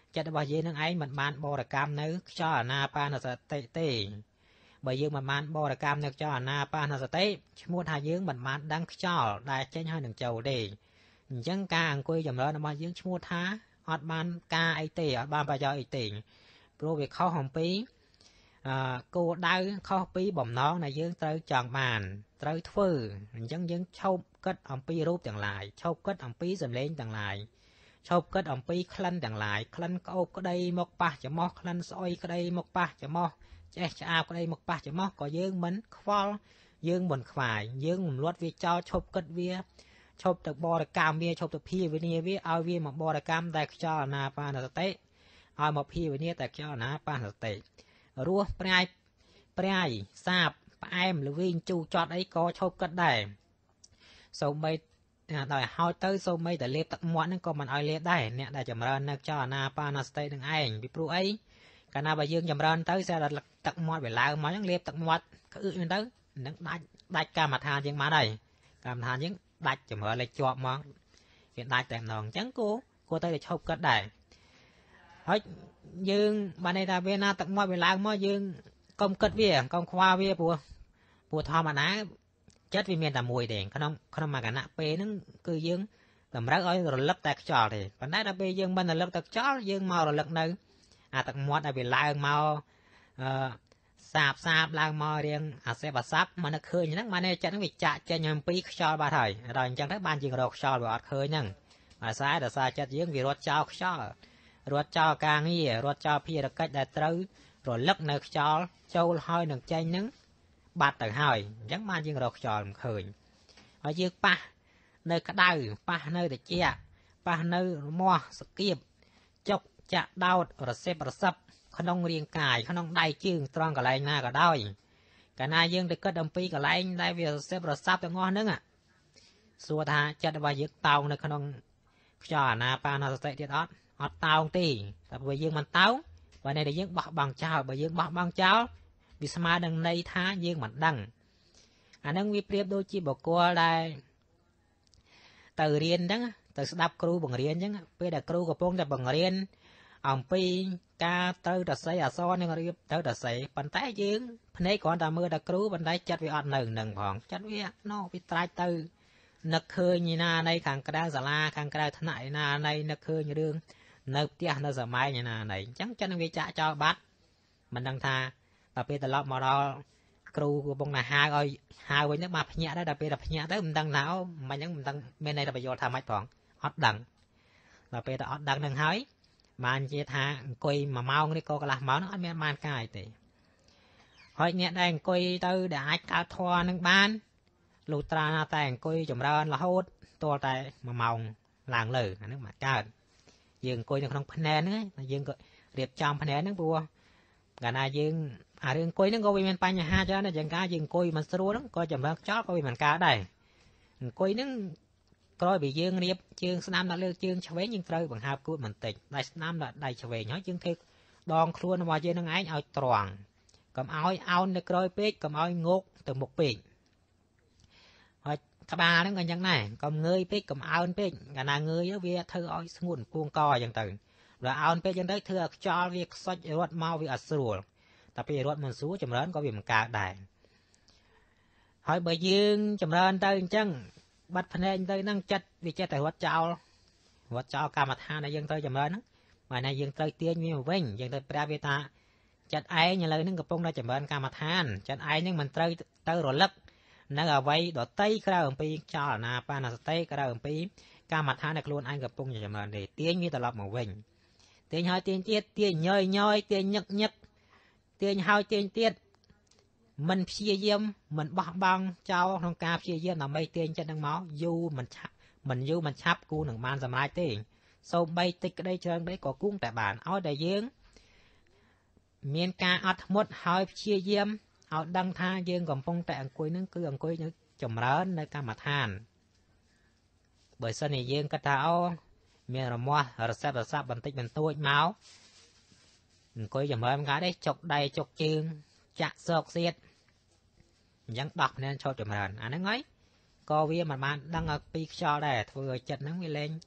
ចិត្តរបស់យើងនឹងឯងមិនបានបរិកម្មនៅខ្យល់អាណាបានសតិទេបើយើងមិនបានបរិកម្មនៅខ្យល់អាណាបានសតិឈ្មោះថាយើងមិនបានដឹងខ្យល់ដែលចេញហើយនឹងចូលទេអញ្ចឹងការអង្គុយចម្រើនរបស់យើងឈ្មោះថាអត់បានការអីទេអត់បានប្រយោជន៍អីទេព្រោះវាខុសអំពីអឺគោលដៅខុសពីបំណងដែលយើងត្រូវចង់បានត្រូវធ្វើអញ្ចឹងយើងឈប់គិតអំពីរូបទាំងឡាយឈប់គិតអំពីសម្លេងទាំងឡាយឈប់គិតអំពីក្លិនទាំងឡាយក្លិនក្អូបក្តីមកប៉ះច្រមុះក្លិនស្អុយក្តីមកប៉ះច្រមុះចេះឆ្អាបក្តីមកប៉ះច្រមុះក៏យើងមិនខ្វល់យើងមិនខ្វាយយើងរំលត់វាចោលឈប់គិតវាឈប់ទៅបរិកម្មវាឈប់ទៅភាវនាវាឲ្យវាមកបរិកម្មតែខ្យល់អាណាបានសតិឲ្យមកភាវនាតែខ្យល់អាណាបានសតិរស់ប្រែប្រែសាបផ្អែមល្វីងជូរចត់អីក៏ឈប់គិតដែរសូម្បីដោយហើយទៅសូម្បីតែលេបទឹកមាត់ហ្នឹងក៏មិនឲ្យលេបដែរអ្នកដែលចម្រើននៅខ្យល់អាណាបានសតិនឹងឯងពីព្រោះអីកាលណាបើយើងចម្រើនទៅស្អាតទឹកមាត់វាឡើងមកហ្នឹងលេបទឹកមាត់ក្អឺហ្នឹងទៅនឹងដាច់ដាច់កម្មដ្ឋានយើងបានហើយកម្មដ្ឋានយើងដាច់ចម្រើនលេចជាប់មកវាដាច់តែម្ដងអញ្ចឹងគួរគួរទៅតែឈប់គិតដែរហើយយើងបានន័យថាវាណាទឹកមាត់វាឡើងមកយើងកុំគិតវាកុំខ្វល់វាព្រោះព្រោះធម្មតាចិត្តវាមានតែមួយទេក្នុងក្នុងមួយគណៈពេលហ្នឹងគឺយើងតម្រូវឲ្យរលឹកតែខ្យល់ទេប៉ុន្តែដល់ពេលយើងមិនរលឹកតែខ្យល់យើងមករលឹកនៅអាទឹកមាត់ឲ្យវាឡើងមកអឺសាបសាបឡើងមករៀងអាសេបអាសាប់មកនឹកឃើញហ្នឹងបានចិត្តហ្នឹងវាចាក់ចេញអំពីខ្យល់បាត់ហើយដល់អញ្ចឹងទៅបានយើងរកខ្យល់វាអត់ឃើញហ្នឹងអាសាដោយសារចិត្តយើងវារត់ចោលខ្យល់រត់ចោលការងាររត់ចោលភារកិច្ចដែលត្រូវរលឹកនៅខ្យល់ចូលហើយនឹងចេញហ្នឹងបាត់ទៅហើយអញ្ចឹងបានយើងរកខ្យល់មិនឃើញហើយយើងប៉ះនៅក្តៅប៉ះនៅត្រជាក់ប៉ះនៅរមាស់សគៀបចុកចាក់ដោតរសេបរសឹបក្នុងរាងកាយក្នុងដៃជើងត្រង់កន្លែងណាក៏ដោយកាលណាយើងទៅគិតអំពីកន្លែងដែលវារសេបរស័ព្ទទាំងអស់ហ្នឹងសួរថាចិត្តរបស់យើងតោងនៅក្នុងខ្យល់អាណាបានសតិទៀតអត់អត់តោងទេតែបើយើងមិនតោងបើនេះតែយើងបោះបង់ចោលបើយើងបោះបង់ចោលវាស្មើនឹងន័យថាយើងមិនដឹងអាហ្នឹងវាប្រៀបដូចជាបុគ្គលដែលទៅរៀនអញ្ចឹងទៅស្ដាប់គ្រូបង្រៀនអញ្ចឹងពេលដែលគ្រូកំពុងតែបង្រៀនអំពីការត្រូវតស័យអសរនឹងរៀបទៅតស័យប៉ុន្តែយើងភ្នែកគ្រាន់តែមើលតែគ្រូប៉ុន្តែចិត្តវាអត់នៅនឹងផងចិត្តវាណោវាត្រាច់ទៅនឹកឃើញណានៃខាងក្រៅសាលាខាងក្រៅថ្នាក់ណានៃនឹកឃើញរឿងនៅផ្ទះនៅសម័យណានៃអញ្ចឹងចិត្តនឹងវាចាក់ចោលបាត់មិនដឹងថាដល់ពេលត្រឡប់មកដល់គ្រូកំពុងតែហៅឲ្យហៅវិញទៅមកភ្ញាក់ដែរដល់ពេលតែភ្ញាក់ទៅមិនដឹងថាអូមិនអញ្ចឹងមិនដឹងមានន័យថាប្រយោជន៍ថាម៉េចផងអត់ដឹងដល់ពេលតែអត់ដឹងនឹងហើយបានជាថាអង្គុយមួយម៉ោងនេះក៏កន្លះម៉ោងហ្នឹងអត់មានបានកាយទេហើយអ្នកដែលអង្គុយទៅដែលអាចកើតធម៌នឹងបានលុះត្រាណាតែអង្គុយចម្រើនរហូតទាល់តែមួយម៉ោងឡើងលើអាហ្នឹងមកកើតយើងអង្គុយនៅក្នុងភ្នែនហ្នឹងយើងក៏រៀបចំភ្នែនហ្នឹងព្រោះកាលណាយើងអារឿងអង្គុយហ្នឹងក៏វាមានបញ្ហាច្រើនដែរយ៉ាងការយើងអង្គុយមិនស្រួលហ្នឹងក៏ចម្រើនខ្យល់ក៏វាមិនកើតដែរអង្គុយហ្នឹងក្រោយពីយើងរៀបជើងស្ដាំដល់លើជើងឆ្វេងយើងត្រូវបង្ហើបគួតបន្តិចដៃស្ដាំដល់ដៃឆ្វេងហើយយើងធ្វើដងខ្លួនរបស់យើងនឹងឯងឲ្យត្រង់កុំឲ្យអោនទៅក្រោយពេកកុំឲ្យងោកទៅមុខពេកហើយក្បាលហ្នឹងក៏អញ្ចឹងដែរកុំងើយពេកកុំអោនពេកកាលណាងើយវាធ្វើឲ្យស្ងួតពួងកអញ្ចឹងទៅដល់អោនពេកអញ្ចឹងទៅធ្វើឲ្យខ្យល់វាខ្សុចរត់មកវាអត់ស្រួលតែពេលរត់មិនស្រួលចម្រើនក៏វាមិនកើតដែរហើយបើយើងចម្រើនទៅអញ្ចឹងបាត់ភ្នែកទៅហ្នឹងចិត្តវាចេះតែរត់ចោលរត់ចោលកម្មដ្ឋានដែលយើងត្រូវចម្រើនហ្នឹងបើណាយើងត្រូវទាញវាមកវិញយើងទៅប្រាប់វាថាចិត្តឯងឥឡូវហ្នឹងកំពុងតែចម្រើនកម្មដ្ឋានចិត្តឯងហ្នឹងមិនត្រូវទៅរលឹកនៅអវ័យដតីក្រៅអំពីខ្យល់អាណាបានសតិក្រៅអំពីកម្មដ្ឋានដែលខ្លួនឯងកំពុងតែចម្រើនទេទាញវាត្រឡប់មកវិញទាញហើយទាញទៀតទាញញយញយទាញញឹកញឹកទាញហើយទាញទៀតមិនព្យាយាមមិនបោះបង់ចោលក្នុងការព្យាយាមដើម្បីទាញចិត្តនឹងមកយូរមិនឆាប់មិនយូរមិនឆាប់គូនឹងបានសម្រេចទេសូម្បីតិចក្តីច្រើនក្តីក៏គង់តែបានឲ្យតែយើងមានការអត់ធ្មត់ហើយព្យាយាមឲ្យដឹងថាយើងកំពុងតែអង្គុយនឹងគឺអង្គុយនៅចម្រើននៅកម្មដ្ឋានបើសិនជាយើងគិតថាអូមានរមាស់រស័ព្ទរស័ព្ទបន្តិចបន្តួចមកអង្គុយចម្រើនកាទេចុកដៃចុកជើងចាក់សោកសៀតអញ្ចឹងដោះភ្នែនឈប់ចម្រើនអាហ្នឹងហើយក៏វាមិនបានដឹងពីខ្យល់ដែរធ្វើឲ្យចិត្តហ្នឹងវាលែង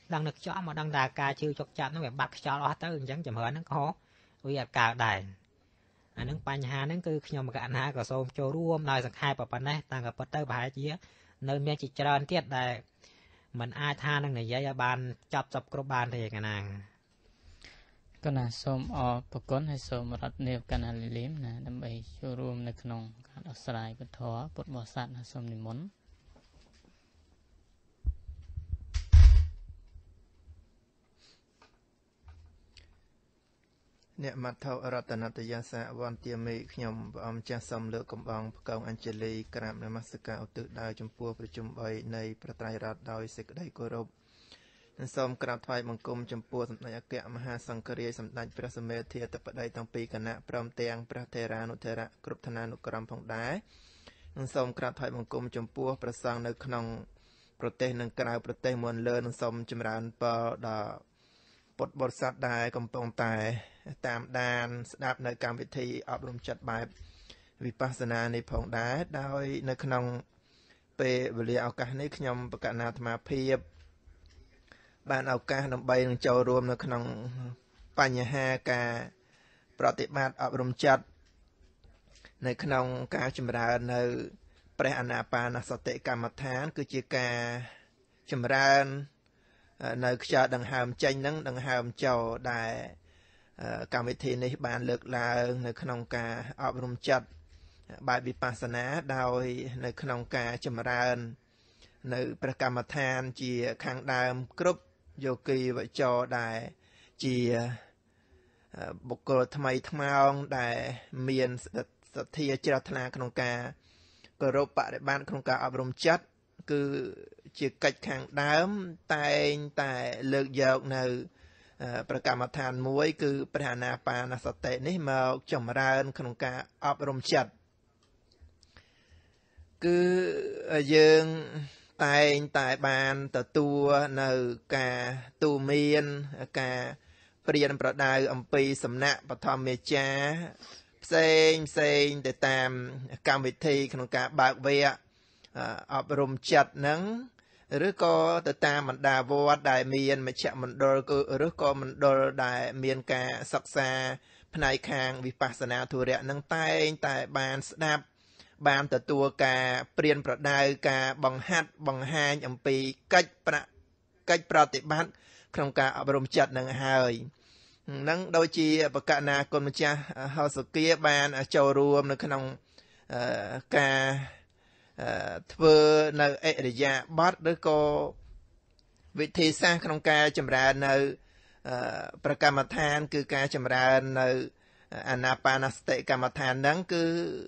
đang được cho mà đang đà ca chưa chọc chặt nó phải bắt cho nó tới chẳng chậm hơn nó có vì cả đài anh nâng bánh hà nâng cứ khi mà gạn hà có xôm cho ruộng nói rằng hai bà bà này tăng gặp bắt tới bà hai chia nơi miền chỉ trơn tiết đây mình ai tha nâng này giấy bàn chọc chọc cơ bàn thì cái nàng cái nào xôm ở bậc cốn hay xôm rật nêu cái nào liếm nè đâm bay cho ruộngในក្នុងការដោះស្រាយពធពុទ្ធបរិស័ទសូមនិមន្តអ្នកមត្ថរតនតយាសាវន្ទាមេខ្ញុំព្រះអង្គចាស់សូមលើកកំបងផ្កងអញ្ជលីក្រាបនមស្ការឧទ្ទិសដល់ចំពោះប្រជុំបីនៃប្រត្រៃរតដោយសេចក្តីគោរពនិងសូមក្រាបថ្វាយបង្គំចំពោះសម្ដេចអគ្គមហាសង្ឃរាជសម្ដេចព្រះសមេធាធិបតីទាំងពីរគណៈព្រមទាំងព្រះថេរានុថេរៈគ្រប់ឋានានុក្រមផងដែរនិងសូមក្រាបថ្វាយបង្គំចំពោះព្រះសង្ឃនៅក្នុងប្រទេសនិងក្រៅប្រទេសមុនលើនិងសូមចម្រើនពរដល់ពុទ្ធបរិស័ទដែលកំពុងតែតាមដានស្ដាប់នៅកម្មវិធីអប់រំចិត្តបែបវិបស្សនានេះផងដែរដោយនៅក្នុងពេលវេលាឱកាសនេះខ្ញុំបកណាអាត្មាភាពបានឱកាសដើម្បីនឹងចូលរួមនៅក្នុងបញ្ហាការប្រតិបត្តិអប់រំចិត្តនៅក្នុងការចម្រើននៅព្រះអានាបានសតិកម្មដ្ឋានគឺជាការចម្រើននៅខ្យល់ដង្ហើមចេញនឹងដង្ហើមចូលដែលកម្មវិធីនេះបានលើកឡើងនៅក្នុងការអប់រំចិត្តបែបវិបស្សនាដោយនៅក្នុងការចម្រើននៅព្រះកម្មដ្ឋានជាខាងដើមគ្រប់យោគីវចរដែលជាបុគ្គលថ្មីថ្មោងដែលមានសទ្ធាជ្រះថ្លាក្នុងការគោរពបរិបត្តិក្នុងការអប់រំចិត្តគឺជាកិច្ចខាងដើមតែងតែលើកយកនៅប្រកម្មដ្ឋានមួយគឺព្រះអានាបានសតិនេះមកចម្រើនក្នុងការអប់រំចិត្តគឺយើងតែងតែបានទទួលនៅការទូមានការព្រៀនប្រដៅអំពីសំណាក់បឋមមេចាផ្សេងផ្សេងទៅតាមកម្មវិធីក្នុងការបើកវគ្គអប់រំចិត្តហ្នឹងឬក៏ទៅតាមបណ្ដាវត្តដែលមានមជ្ឈមណ្ឌលឬក៏មណ្ឌលដែលមានការសិក្សាផ្នែកខាងវិបស្សនាធុរៈនឹងតែងតែបានស្ដាប់បានទទួលការព្រៀនប្រដៅការបង្ហាត់បង្ហាញអំពីកិច្ចប្រកិច្ចប្រតិបត្តិក្នុងការអប់រំចិត្តនឹងហើយនឹងដូចជាបកណាគុណម្ចាស់ហោសុគាបានចូលរួមនៅក្នុងការធ្វើនៅអរិយាបថឬក៏វិធីសាស្ត្រក្នុងការចម្រើននៅប្រកម្មដ្ឋានគឺការចម្រើននៅអានាបានសតិកម្មដ្ឋានហ្នឹងគឺ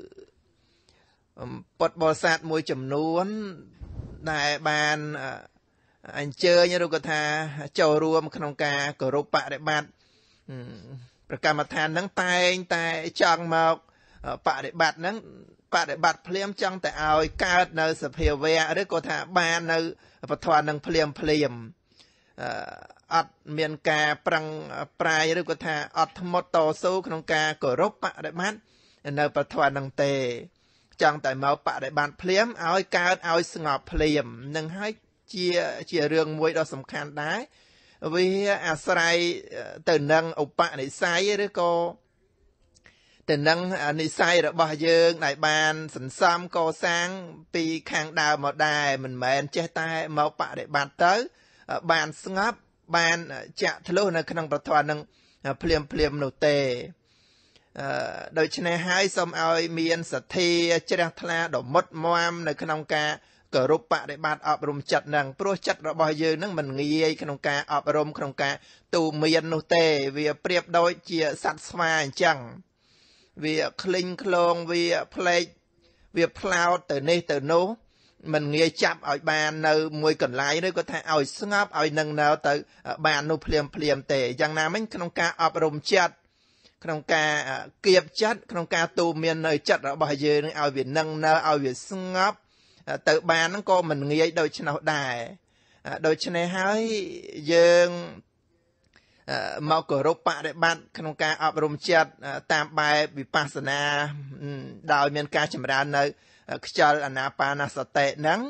ពុទ្ធបរិស័ទមួយចំនួនដែលបានអញ្ជើញឬក៏ថាចូលរួមក្នុងការគោរពបរិបត្តិប្រកម្មដ្ឋានហ្នឹងតែងតែចង់មកបរិបត្តិហ្នឹងបដិបត្តិភ្លាមចង់តែឲ្យកើតនៅសភាវៈឬក៏ថាបាននៅពធនឹងភ្លាមភ្លាមអត់មានការប្រឹងប្រាយឬក៏ថាអត់ធ្មត់តស៊ូក្នុងការគោរពបដិបត្តិនៅពធនឹងទេចង់តែមកបដិបត្តិភ្លាមឲ្យកើតឲ្យស្ងប់ភ្លាមនឹងហើយជាជារឿងមួយដ៏សំខាន់ដែរវាអាស្រ័យទៅនឹងឧបនិស្ស័យឬក៏ទៅនឹងនិស្ស័យរបស់យើងដែលបានសន្សំកសាងពីខាងដើមមកដែរមិនមែនចេះតែមកបដិបត្តិទៅបានស្ងប់បានចាក់ធ្លុះនៅក្នុងប្រធននឹងភ្លាមភ្លាមនោះទេដូច្នេះហើយសូមឲ្យមានសទ្ធាជ្រះថ្លាដ៏មុតមមនៅក្នុងការគោរពបដិបត្តិអប់រំចិត្តនឹងព្រោះចិត្តរបស់យើងនឹងមិនងាយក្នុងការអប់រំក្នុងការទូមាននោះទេវាប្រៀបដូចជាសត្វស្វាអញ្ចឹងវាក្លែងក្លងវាផ្លេកវាផ្លោតទៅនេះទៅនោះមិនងាយចាប់ឲ្យបាននៅមួយកន្លែងឬក៏ថាឲ្យស្ងប់ឲ្យនឹងនៅទៅបាននោះភ្លាមភ្លាមទេយ៉ាងណាមិញក្នុងការអប់រំចិត្តក្នុងការគៀបចិត្តក្នុងការទូមាននៅចិត្តរបស់យើងនឹងឲ្យវានឹងនៅឲ្យវាស្ងប់ទៅបានហ្នឹងក៏មិនងាយដូច្នោះដែរដូច្នេះហើយយើងមកគោរពបរិបត្តិក្នុងការអប់រំចិត្តតាមបែបវិបស្សនាដោយមានការចម្រើននៅខ្យល់អានាបានសតិហ្នឹង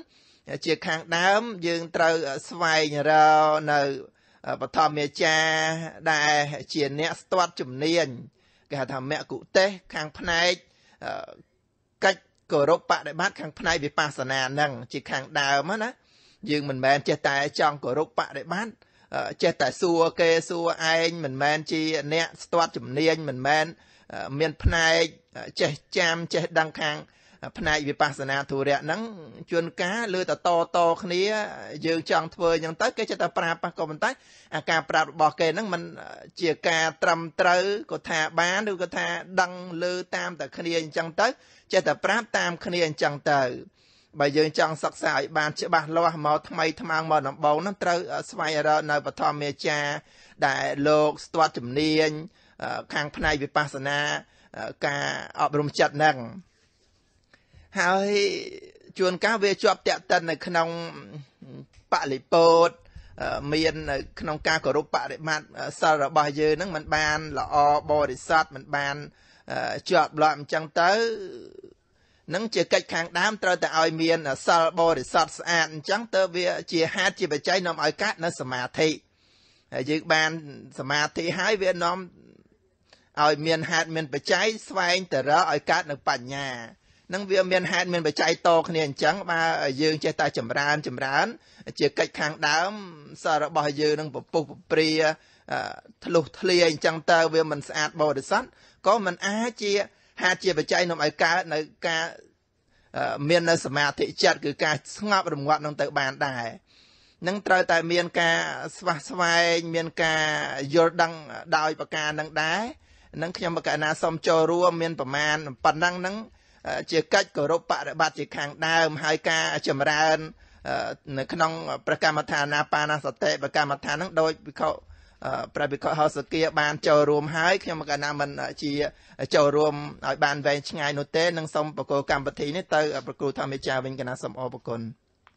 ជាខាងដើមយើងត្រូវស្វែងរកនៅបឋមអាចារ្យដែលជាអ្នកស្ទាត់ជំនាញគេហៅថាមគ្គុទេសក៍ខាងផ្នែកកិច្ចគោរពបដិបត្តិខាងផ្នែកវិបស្សនាហ្នឹងជាខាងដើមណាយើងមិនមែនចេះតែចង់គោរពបដិបត្តិចេះតែសួរគេសួរឯងមិនមែនជាអ្នកស្ទាត់ជំនាញមិនមែនមានផ្នែកចេះចាំចេះដឹងខាងផ្នែកវិបស្សនាធុរៈហ្នឹងជួនកាលលើតតតគ្នាយើងចង់ធ្វើអញ្ចឹងទៅគេចេះតែប្រាប់ប៉ះក៏ប៉ុន្តែអាការប្រាប់របស់គេហ្នឹងมันជាការត្រឹមត្រូវក៏ថាបានឬក៏ថាដឹងលើតាមតែគ្នាអញ្ចឹងទៅចេះតែប្រាប់តាមគ្នាអញ្ចឹងទៅបើយើងចង់សិក្សាឲ្យបានច្បាស់លាស់មកថ្មីថ្មោងមកដំបូងហ្នឹងត្រូវស្វែងរកនៅបឋមអាចារ្យដែលលោកស្ទាត់ជំនាញខាងផ្នែកវិបស្សនាការអប់រំចិត្តហ្នឹងហើយជួនកាលវាជាប់តាក់ទិននៅក្នុងបលិពោធមាននៅក្នុងការគោរពបរិបត្តិសិលរបស់យើងហ្នឹងมันបានល្អបរិសុទ្ធมันបានជាប់លាប់អញ្ចឹងទៅនឹងជាកិច្ចខាងដើមត្រូវតែឲ្យមានសិលបរិសុទ្ធស្អាតអញ្ចឹងទៅវាជាហេតុជាបច្ច័យនាំឲ្យកើតនៅសមាធិហើយយើងបានសមាធិហើយវានាំឲ្យមានហេតុមានបច្ច័យស្វែងទៅរកឲ្យកើតនៅបញ្ញានឹងវាមានហេតុមានបច្ច័យតគ្នាអញ្ចឹងបើយើងចេះតែចម្រើនចម្រើនជាកិច្ចខាងដើមសិលរបស់យើងនឹងពពុះពព្រាធ្លុះធ្លាយអញ្ចឹងទៅវាមិនស្អាតបរិសុទ្ធក៏មិនអាចជាហេតុជាបច្ច័យនាំឲ្យកើតនៅការមាននៅសមាធិចិត្តគឺការស្ងប់រងាប់នឹងទៅបានដែរនឹងត្រូវតែមានការស្វះស្វែងមានការយល់ដឹងដោយប្រការនឹងដែរនឹងខ្ញុំបកណាសូមចូលរួមមានប្រមាណប៉ុណ្ណឹងហ្នឹងជាកិច្ចគោរពបរិបត្តិជាខាងដើមហើយការចម្រើននៅក្នុងប្រកម្មដ្ឋានាបាណសតិប្រកម្មដ្ឋានហ្នឹងដោយវិខព្រះវិខហោសគាបានចូលរួមហើយខ្ញុំកណាមិនជាចូលរួមឲ្យបានវែងឆ្ងាយនោះទេនឹងសូមបកគោកម្មវិធីនេះទៅប្រគ្រូធម្មចារវិញកណាសូមអរគុណ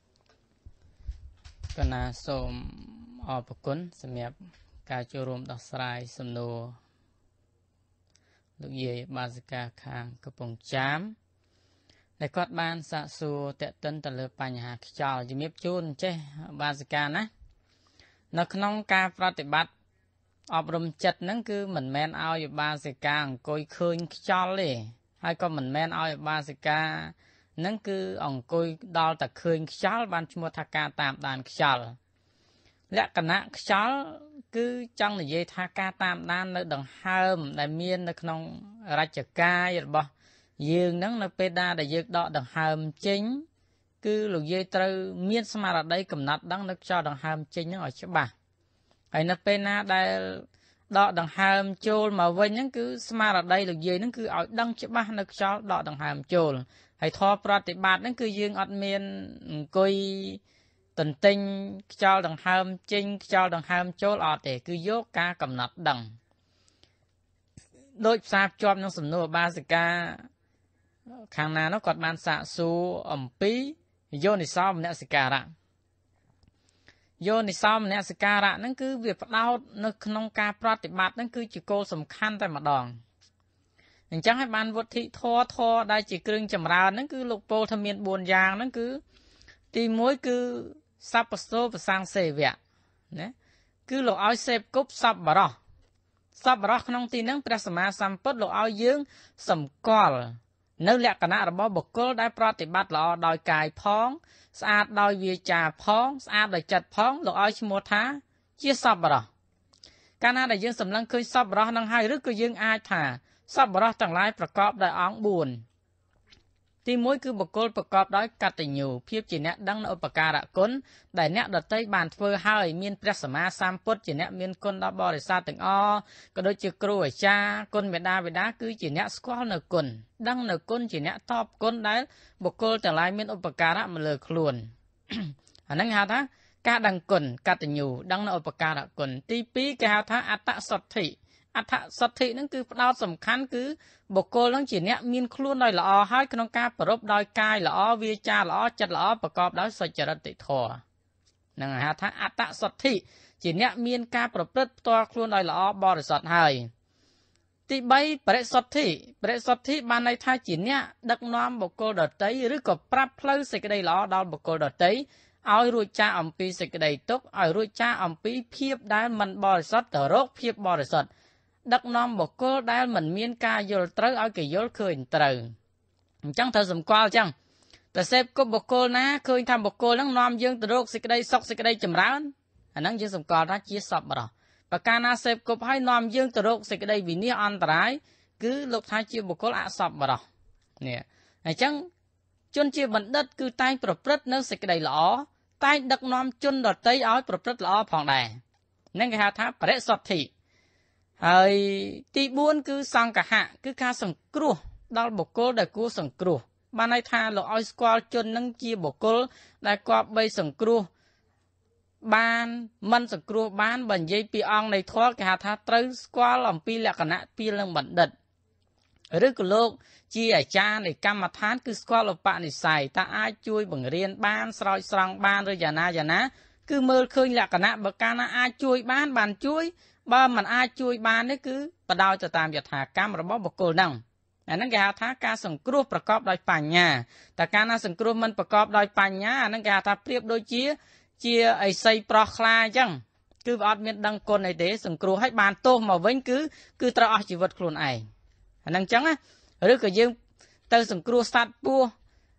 កណាសូមអរគុណសម្រាប់ការចូលរួមដោះស្រាយសំណួរលោកយាយបាសិកាខាងកំពង់ចាមដែលគាត់បានសាកសួរតេតិនទៅលើបញ្ហាខ្យល់ជំរាបជូនចេះបាសិកាណានៅក្នុងការប្រតិបត្តិអប់រំចិត្តហ្នឹងគឺមិនមែនឲ្យបាសិកាអង្គុយឃើញខ្យល់ទេហើយក៏មិនមែនឲ្យបាសិកាហ្នឹងគឺអង្គុយដល់តែឃើញខ្យល់បានឈ្មោះថាការតាមដានខ្យល់លក្ខណៈខ្យល់គឺចង់និយាយថាការតាមដាននៅដង្ហើមដែលមាននៅក្នុងរជ្ជកាយរបស់យើងហ្នឹងនៅពេលដែលយើងដកដង្ហើមចេញគឺលោកយាយត្រូវមានស្មារតីកំណត់ដឹងនៅខ្យល់ដង្ហើមចេញហ្នឹងឲ្យច្បាស់ហើយនៅពេលណាដែលដកដង្ហើមចូលមកវិញហ្នឹងគឺស្មារតីលោកយាយហ្នឹងគឺឲ្យដឹងច្បាស់នៅខ្យល់ដកដង្ហើមចូលហើយធម៌ប្រតិបត្តិហ្នឹងគឺយើងអត់មានអង្គុយទន្ទិញខ្យល់ដង្ហើមចេញខ្យល់ដង្ហើមចូលអត់ទេគឺយកការកំណត់ដឹងដោយផ្សារភ្ជាប់នឹងសំណួរបាសិកាខាងណានោះគាត់បានសាកសួរអំពីយោនិសោមនសិការៈយោនិសោមនសិការៈហ្នឹងគឺវាផ្ដោតនៅក្នុងការប្រតិបត្តិហ្នឹងគឺជាគោលសំខាន់តែម្ដងអញ្ចឹងឲ្យបានវុទ្ធិធម៌ធម៌ដែលជាគ្រឿងចម្រើនហ្នឹងគឺលោកពោលថាមានបួនយ៉ាងហ្នឹងគឺទីមួយគឺសัพពសោប្រសង្សេវៈណាគឺលោកឲ្យសេពគប់សប្បរោះសប្បរោះក្នុងទីហ្នឹងព្រះសម្មាសម្ពុទ្ធលោកឲ្យយើងសម្គាល់នៅលក្ខណៈរបស់បុគ្គលដែលប្រតិបត្តិល្អដោយកាយផងស្អាតដោយវាចាផងស្អាតដោយចិត្តផងលោកឲ្យឈ្មោះថាជាសប្បរោះកាលណាដែលយើងសម្លឹងឃើញសប្បរោះនឹងហើយឬក៏យើងអាចថាសប្បរោះទាំងឡាយប្រកបដោយអង្គបួនទីមួយគឺបុគ្គលប្រកបដោយកតញ្ញូភាពជាអ្នកដឹងនៅឧបការៈគុណដែលអ្នកដទៃបានធ្វើហើយមានព្រះសម្មាសម្ពុទ្ធជាអ្នកមានគុណដល់បរិស័ទទាំងអស់ក៏ដូចជាគ្រូអាចារ្យគុណមេដាបិតាគឺជាអ្នកស្គាល់នៅគុណដឹងនៅគុណជាអ្នកតបគុណដែលបុគ្គលទាំងឡាយមានឧបការៈមកលើខ្លួនអាហ្នឹងហៅថាការដឹងគុណកតញ្ញូដឹងនៅឧបការៈគុណទីពីរគេហៅថាអត្តសទ្ធិអត្ថសទ្ធិហ្នឹងគឺផ្ដោតសំខាន់គឺបុគ្គលហ្នឹងជាអ្នកមានខ្លួនដោយល្អហើយក្នុងការប្រពដោយកាយល្អវាចាល្អចិត្តល្អប្រកបដោយសុចរិតធម៌ហ្នឹងហៅថាអត្តសទ្ធិជាអ្នកមានការប្រព្រឹត្តផ្ទាល់ខ្លួនដោយល្អបរិសុទ្ធហើយទីបីបរិសុទ្ធិបរិសុទ្ធិបានន័យថាជាអ្នកដឹកនាំបុគ្គលដទៃឬក៏ប្រាប់ផ្លូវសេចក្តីល្អដល់បុគ្គលដទៃឲ្យរួចចាកអំពីសេចក្តីទុក្ខឲ្យរួចចាកអំពីភាពដែលមិនបរិសុទ្ធទៅរកភាពបរិសុទ្ធដឹកនាំបុគ្គលដែលមិនមានការយល់ត្រូវឲ្យគេយល់ឃើញត្រូវអញ្ចឹងត្រូវសម្គាល់អញ្ចឹងតែសេពគប់បុគ្គលណាឃើញថាបុគ្គលហ្នឹងនាំយើងទៅរកសេចក្តីសុខសេចក្តីចម្រើនអាហ្នឹងយើងសម្គាល់ថាជាសប្បុរសប្រការណាសេពគប់ឲ្យនាំយើងទៅរកសេចក្តីវិនាសអន្តរាយគឺលោកថាជាបុគ្គលអសប្បុរសនេះអញ្ចឹងជនជាបណ្ឌិតគឺតែងប្រព្រឹត្តនៅសេចក្តីល្អតែងដឹកនាំជនដទៃឲ្យប្រព្រឹត្តល្អផងដែរនឹងគេហៅថាបរិសុទ្ធិហើយទីបួនគឺសង្កហៈគឺការសង្គ្រោះដល់បុគ្គលដែលគួរសង្គ្រោះបានន័យថាលោកឲ្យស្គាល់ជននឹងជាបុគ្គលដែលគប្បីសង្គ្រោះបានមិនសង្គ្រោះបានបើនិយាយពីអង្គនៃធម៌គេហៅថាត្រូវស្គាល់អំពីលក្ខណៈពីលនឹងបណ្ឌិតឬក៏លោកជាអាចារ្យនៃកម្មដ្ឋានគឺស្គាល់ឧបនិស្ស័យថាអាចជួយបង្រៀនបានស្រោចស្រង់បានឬយ៉ាងណាយ៉ាងណាគឺមើលឃើញលក្ខណៈបើកាលណាអាចជួយបានបានជួយបើមិនអាចជួយបាននេះគឺបដោតទៅតាមយថាកម្មរបស់បុគ្គលហ្នឹងអាហ្នឹងគេហៅថាការសង្គ្រោះប្រកបដោយបញ្ញាតែកាលណាសង្គ្រោះមិនប្រកបដោយបញ្ញាអាហ្នឹងគេហៅថាប្រៀបដូចជាជាអិសីប្រោះខ្លាអញ្ចឹងគឺវាអត់មានដឹងគុណអីទេសង្គ្រោះឲ្យបានទោសមកវិញគឺគឺត្រូវអស់ជីវិតខ្លួនឯងអាហ្នឹងអញ្ចឹងណាឬក៏យើងទៅសង្គ្រោះសត្វពស់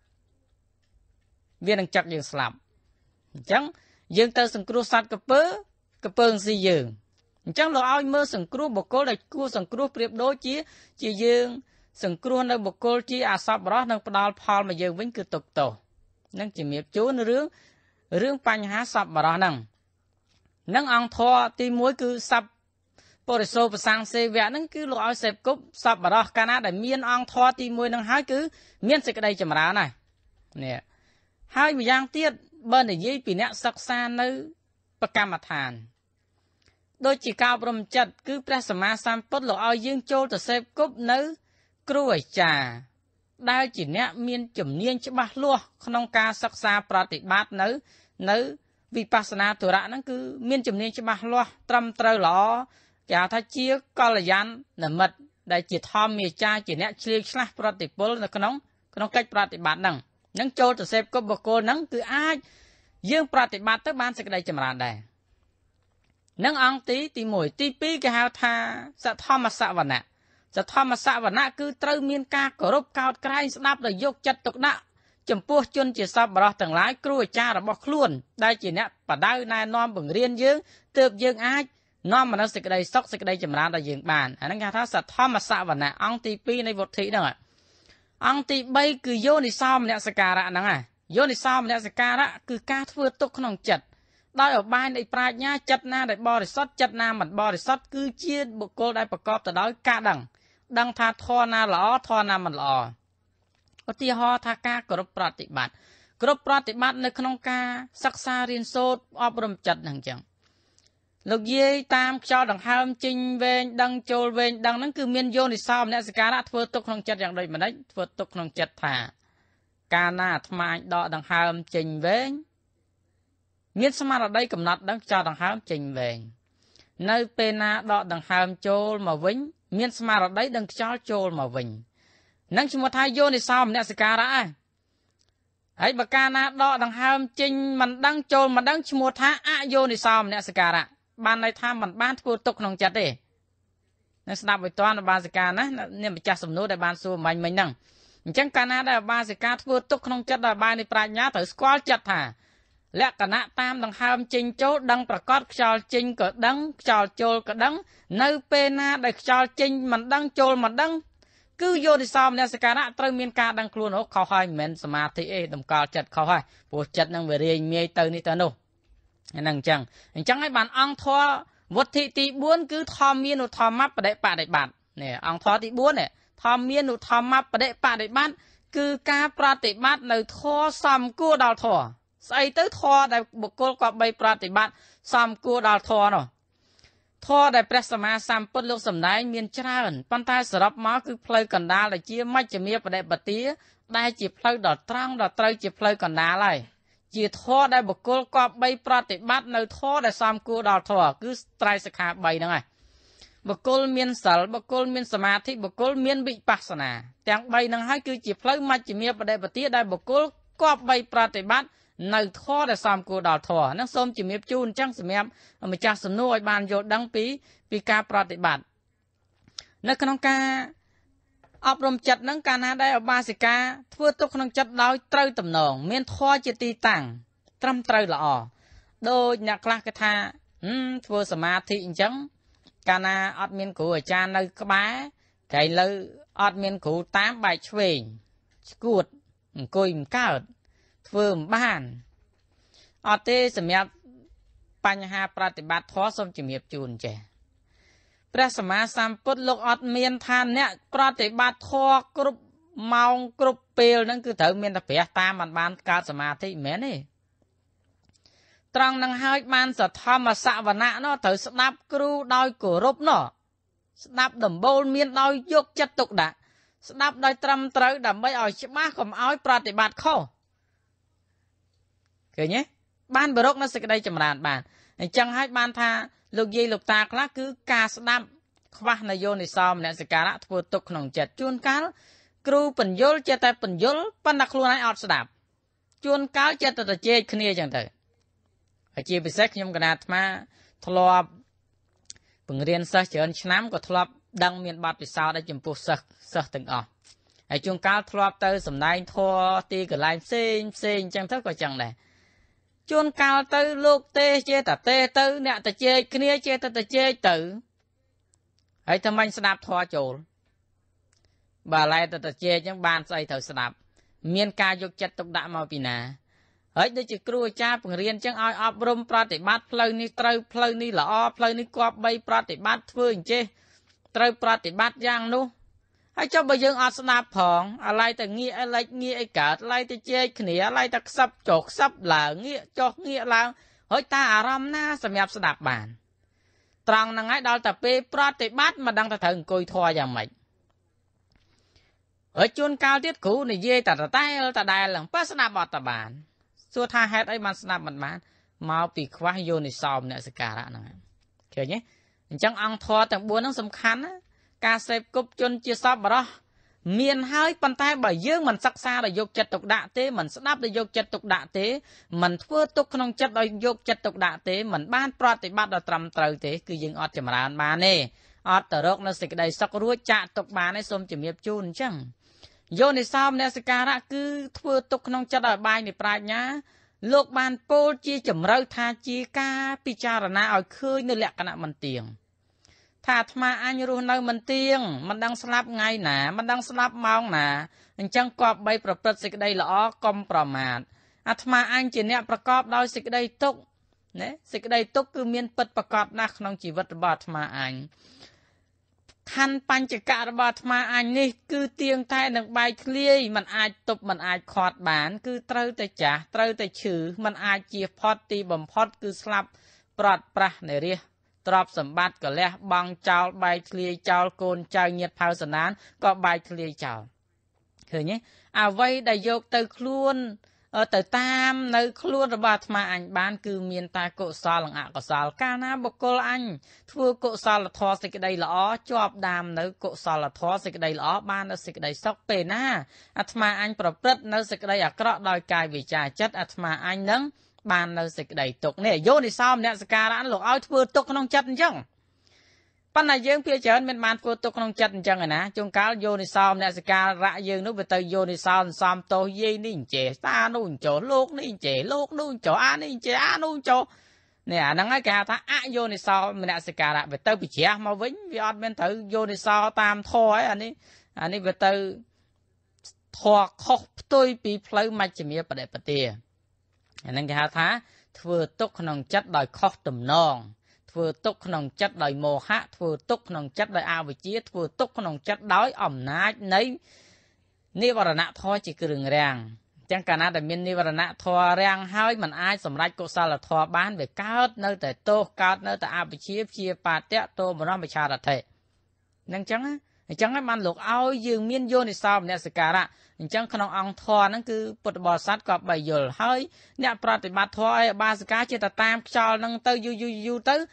វានឹងចាក់យើងស្លាប់អញ្ចឹងយើងទៅសង្គ្រោះសត្វក្រពើក្រពើនឹងស៊ីយើងអញ្ចឹងលោកឲ្យមើលសង្គ្រោះបុគ្គលដែលគួរសង្គ្រោះប្រៀបដូចជាជាយើងសង្គ្រោះនៅបុគ្គលជាអសប្បុរសនឹងផ្ដល់ផលមកយើងវិញគឺទុកទោសនឹងជំរាបជូនរឿងរឿងបញ្ហាសប្បុរសហ្នឹងនឹងអង្គធរទីមួយគឺសัพបរិសោប្រសង្ឃសេវៈហ្នឹងគឺលោកឲ្យសេពគប់សប្បុរសកាលណាដែលមានអង្គធរទីមួយហ្នឹងហើយគឺមានសេចក្តីចម្រើនហើយនេះហើយម្យ៉ាងទៀតបើនិយាយពីអ្នកសិក្សានៅបកម្មដ្ឋានដូចជាការអប់រំចិត្តគឺព្រះសម្មាសម្ពុទ្ធលោកឲ្យយើងចូលទៅសេពគប់នៅគ្រូអាចារ្យដែលជាអ្នកមានជំនាញច្បាស់លាស់ក្នុងការសិក្សាប្រតិបត្តិនៅនៅវិបស្សនាធុរៈហ្នឹងគឺមានជំនាញច្បាស់លាស់ត្រឹមត្រូវល្អគេហៅថាជាកល្យាណមិត្តដែលជាធម្មអាចារ្យជាអ្នកឆ្លៀងឆ្លាស់ប្រតិពលនៅក្នុងក្នុងកិច្ចប្រតិបត្តិហ្នឹងនឹងចូលទៅសេពគប់បុគ្គលហ្នឹងគឺអាចយើងប្រតិបត្តិទៅបានសេចក្តីចម្រើនដែរនឹងអង្គទីទីមួយទីពីរគេហៅថាសធម្មសវណៈសធម្មសវណៈគឺត្រូវមានការគោរពកោតក្រែងស្ដាប់ដោយយកចិត្តទុកដាក់ចំពោះជនជាសប្បុរសទាំងឡាយគ្រូអាចារ្យរបស់ខ្លួនដែលជាអ្នកបដៅណែនាំបង្រៀនយើងទើបយើងអាចនាំមកនូវសេចក្តីសុខសេចក្តីចម្រើនដល់យើងបានអាហ្នឹងគេថាសធម្មសវណៈអង្គទីពីរនៃវុទ្ធិហ្នឹងអង្គទីបីគឺយោនិសោមនសិការៈហ្នឹងយោនិសោមនសិការៈគឺការធ្វើទុកក្នុងចិត្តដោយឧបាយនៃប្រាជ្ញាចិត្តណាដែលបរិសុទ្ធចិត្តណាមិនបរិសុទ្ធគឺជាបុគ្គលដែលប្រកបទៅដោយការដឹងដឹងថាធម៌ណាល្អធម៌ណាមិនល្អឧទាហរណ៍ថាការគោរពប្រតិបត្តិគ្រប់ប្រតិបត្តិនៅក្នុងការសិក្សារៀនសូត្រអប់រំចិត្តហ្នឹងចឹងលោកយាយតាមខ្យល់ដង្ហើមចេញវែងដឹងចូលវែងដឹងហ្នឹងគឺមានយោនិសោមនសិការៈធ្វើទុកក្នុងចិត្តយ៉ាងដូចម្ដេចធ្វើទុកក្នុងចិត្តថាកាលណាអាត្មាអាចដកដង្ហើមចេញវែងមានស្មារតីកំណត់ដឹងខ្យល់ដង្ហើមចេញវែងនៅពេលណាដកដង្ហើមចូលមកវិញមានស្មារតីដឹងខ្យល់ចូលមកវិញនឹងឈ្មោះថាយោនិសោមនសិការៈឯងហើយបើកាលណាដកដង្ហើមចេញមិនដឹងចូលមិនដឹងឈ្មោះថាអយោនិសោមនសិការៈបានន័យថាមិនបានធ្វើទុកក្នុងចិត្តទេនៅស្ដាប់ឲ្យតាន់បាសិកាណានេះម្ចាស់សំណួរដែលបានសួរមិញមិញហ្នឹងអញ្ចឹងកាលណាដែលបាសិកាធ្វើទុកក្នុងចិត្តដោយបាយនៃប្រាជ្ញាត្រូវស្គាល់ចិត្តថាលក្ខណៈតាមដង្ហើមចេញចូលដឹងប្រកបខ្យល់ចេញក៏ដឹងខ្យល់ចូលក៏ដឹងនៅពេលណាដែលខ្យល់ចេញមិនដឹងចូលមិនដឹងគឺយោនិសោមនសិការៈត្រូវមានការដឹងខ្លួនអូខុសហើយមិនមែនសមាធិអេតម្កល់ចិត្តខុសហើយព្រោះចិត្តនឹងវារាយមាយទៅនេះទៅនោះហ្នឹងអញ្ចឹងអញ្ចឹងហើយបានអង្គធម៌វុទ្ធិទីបួនគឺធម្មានុធម្មបដិបដិបត្តិនេះអង្គធម៌ទីបួននេះធម្មានុធម្មបដិបដិបត្តិគឺការប្រតិបត្តិនៅធម៌សមគួរដល់ធម៌ស្អីទៅធម៌ដែលបុគ្គលក៏បីប្រតិបត្តិសមគួរដល់ធម៌នោះធម៌ដែលព្រះសម្មាសម្ពុទ្ធលោកសម្ដែងមានច្រើនប៉ុន្តែសរុបមកគឺផ្លូវកណ្ដាលដែលជាមជ្ឈិមាបដិបទាដែលជាផ្លូវដ៏ត្រង់ដ៏ត្រូវជាផ្លូវកណ្ដាលហើយជាធម៌ដែលបុគ្គលក៏បីប្រតិបត្តិនៅធម៌ដែលសមគួរដល់ធម៌គឺត្រៃសិក្ខាបីហ្នឹងហើយបុគ្គលមានសិលបុគ្គលមានសមាធិបុគ្គលមានវិបស្សនាទាំងបីនឹងហើយគឺជាផ្លូវមជ្ឈិមាបដិបទាដែលបុគ្គលគប្បីប្រតិបត្តិនៅធម៌ដែលសមគួរដល់ធម៌នឹងសូមជំរាបជូនអញ្ចឹងសម្រាប់ម្ចាស់សំណួរឲ្យបានយល់ដឹងពីពីការប្រតិបត្តិនៅក្នុងការអប់រំចិត្តនឹងកាលណាដែលឧបាសិកាធ្វើទុកក្នុងចិត្តដោយត្រូវតំណងមានធម៌ជាទីតាំងត្រឹមត្រូវល្អដោយអ្នកខ្លះគេថាធ្វើសមាធិអញ្ចឹងកាលណាអត់មានគ្រូអាចារ្យនៅក្បែរតែឥឡូវអត់មានគ្រូតាមបែកឆ្វេងស្គួតអង្គុយមិនកើតធ្វើមិនបានអត់ទេសម្រាប់បញ្ហាប្រតិបត្តិធម៌សូមជំរាបជូនចេះព្រះសម្មាសម្ពុទ្ធលោកអត់មានថាអ្នកប្រតិបត្តិធម៌គ្រប់ម៉ោងគ្រប់ពេលហ្នឹងគឺត្រូវមានតែព្រះតាមមិនបានកើតសមាធិមិនមែនទេត្រង់នឹងហើយបានសធម្មសវណៈនោះត្រូវស្ដាប់គ្រូដោយគោរពនោះស្ដាប់ដំបូលមានដោយយកចិត្តទុកដាក់ស្ដាប់ដោយត្រឹមត្រូវដើម្បីឲ្យច្បាស់កុំឲ្យប្រតិបត្តិខុសឃើញទេបានបរកនៅសេចក្តីចម្រើនបានអញ្ចឹងហើយបានថាលោកយាយលោកតាខ្លះគឺការស្ដាប់ខ្វះនយោនិសោមនសិការៈធ្វើទុកក្នុងចិត្តជួនកាលគ្រូបញ្យលចេះតែបញ្យលប៉ុន្តែខ្លួនឯងអត់ស្ដាប់ជួនកាលចេះតែទៅជែកគ្នាអញ្ចឹងទៅហើយជាពិសេសខ្ញុំកណាអាត្មាធ្លាប់បង្រៀនសិស្សច្រើនឆ្នាំក៏ធ្លាប់ដឹងមានបទពិសោធន៍ដល់ចំពោះសិស្សសិស្សទាំងអស់ហើយជួនកាលធ្លាប់ទៅសម្ដែងធម៌ទីកន្លែងផ្សេងផ្សេងអញ្ចឹងទៅក៏អញ្ចឹងដែរជួនកាលទៅលោកទេចេះតែទេទៅអ្នកទៅជែកគ្នាចេះតែទៅជែកទៅហើយតែមិនស្ដាប់ធម៌ចូលបើឡែទៅទៅជែកអញ្ចឹងបានស្អីត្រូវស្ដាប់មានការយកចិត្តទុកដាក់មកពីណាហើយដូចជាគ្រូអាចារ្យបង្រៀនអញ្ចឹងឲ្យអប់រំប្រតិបត្តិផ្លូវនេះត្រូវផ្លូវនេះល្អផ្លូវនេះគប្បីប្រតិបត្តិធ្វើអញ្ចេះត្រូវប្រតិបត្តិយ៉ាងនោះហើយចុះបើយើងអត់ស្ដាប់ផងអាឡ័យតែងាកអីលិចងាកអីកើតឡ័យទៅជែកគ្នាឡ័យតែខ្សឹបចុះខ្សឹបឡើងងាកចុះងាកឡើងហើយតើអារម្មណ៍ណាសម្រាប់ស្ដាប់បានត្រង់ហ្នឹងហើយដល់តែពេលប្រតិបត្តិមិនដឹងថាត្រូវអង្គុយធွာយ៉ាងម៉េចហើយជួនកាលទៀតគ្រូនិយាយតែតតែលតដែលឡើងប៉ះស្ដាប់អត់តបានសួរថាហេតុអីបានស្ដាប់មិនបានមកពីខ្វះយោនិសោមនសិការៈហ្នឹងឃើញទេអញ្ចឹងអង្គធម៌ទាំងបួនហ្នឹងសំខាន់ណាការសេពគប់ជនជាសពបរោះមានហើយប៉ុន្តែបើយើងមិនសិក្សាដោយយកចិត្តទុកដាក់ទេមិនស្ដាប់ដោយយកចិត្តទុកដាក់ទេមិនធ្វើទុកក្នុងចិត្តដោយយកចិត្តទុកដាក់ទេមិនបានប្រតិបត្តិដោយត្រឹមត្រូវទេគឺយើងអត់ចម្រើនបានទេអត់ទៅរកនៅសេចក្តីសុខរួចចាក់ទុកបានទេសូមជំរាបជូនអញ្ចឹងយោនិសោមនសិការៈគឺធ្វើទុកក្នុងចិត្តឲ្យបាយនៃប្រាជ្ញាលោកបានពោលជាចម្រូវថាជាការពិចារណាឲ្យឃើញនៅលក្ខណៈមិនទៀងថាអាត្មាអញរស់នៅមិនទៀងមិនដឹងស្លាប់ថ្ងៃណាមិនដឹងស្លាប់ម៉ោងណាអញ្ចឹងគប្បីប្រព្រឹត្តសេចក្តីល្អកុំប្រមាទអាត្មាអញជាអ្នកប្រកបដោយសេចក្តីទុក្ខណាសេចក្តីទុក្ខគឺមានពិតប្រកបណាស់ក្នុងជីវិតរបស់អាត្មាអញខណ្ឌបញ្ចកៈរបស់អាត្មាអញនេះគឺទៀងតែនឹងបែកធ្លាយមិនអាចទប់មិនអាចខាត់បានគឺត្រូវតែចាស់ត្រូវតែឈឺមិនអាចជៀសផុតទីបំផុតគឺស្លាប់ប្រត់ប្រាស់នៃរាជទ្រព្យសម្បត្តិកលះបង់ចោលបែកធ្លាយចោលកូនចៅញាតិផៅសណានក៏បែកធ្លាយចោលឃើញទេអ្វីដែលយកទៅខ្លួនទៅតាមនៅខ្លួនរបស់អាត្មាអញបានគឺមានតែកុសលនិងអកុសលកាលណាបុគ្គលអញធ្វើកុសលធម៌សេចក្តីល្អជាប់ដាមនៅកុសលធម៌សេចក្តីល្អបាននៅសេចក្តីសុខពេលណាអាត្មាអញប្រព្រឹត្តនៅសេចក្តីអាក្រក់ដោយកាយវាចាចិត្តអាត្មាអញនឹងបាននៅសេចក្តីទុក្ខនេះយោនិសោមនសិការៈលោកឲ្យធ្វើទុក្ខក្នុងចិត្តអញ្ចឹងប៉ុន្តែយើងភាគច្រើនមិនបានធ្វើទុក្ខក្នុងចិត្តអញ្ចឹងឯណាជួនកាលយោនិសោមនសិការៈយើងនោះវាទៅយោនិសោសំសំទោសយាយនេះអញ្ចេះតានោះអញ្ចោលោកនេះអញ្ចេះលោកនោះអញ្ចោអានេះអញ្ចេះអានោះអញ្ចោនេះអាហ្នឹងហើយគេហៅថាអយោនិសោមនសិការៈវាទៅពិជ្រះមកវិញវាអត់មានត្រូវយោនិសោតាមធម៌ឯអានេះអានេះវាទៅធម៌ខុសផ្ទុយពីផ្លូវមជ្ឈិមាបដិបទាអាហ្នឹងគេហៅថាធ្វើទុកក្នុងចិត្តដោយខុសទំនងធ្វើទុកក្នុងចិត្តដោយមោហៈធ្វើទុកក្នុងចិត្តដោយអវិជ្ជាធ្វើទុកក្នុងចិត្តដោយអំណាចនៃនិវរណៈធម៌ជាគ្រឿងរាំងអញ្ចឹងកាលណាដែលមាននិវរណៈធម៌រាំងហើយมันអាចសម្រេចកុសលធម៌បានវាកើតនៅតែទោសកើតនៅតែអវិជ្ជាព្យាបាទៈទោមនមច្ឆារថេហ្នឹងអញ្ចឹងអញ្ចឹងហើយបានលោកឲ្យយើងមានយោនិសោមនសិការៈអញ្ចឹងក្នុងអង្គធម៌ហ្នឹងគឺពុទ្ធបរិស័ទក៏បីយល់ហើយអ្នកប្រតិបត្តិធម៌ឲ្យបាសិកាជាទៅតាមខ្យល់ហ្នឹងទៅយូរយូរយូរទៅ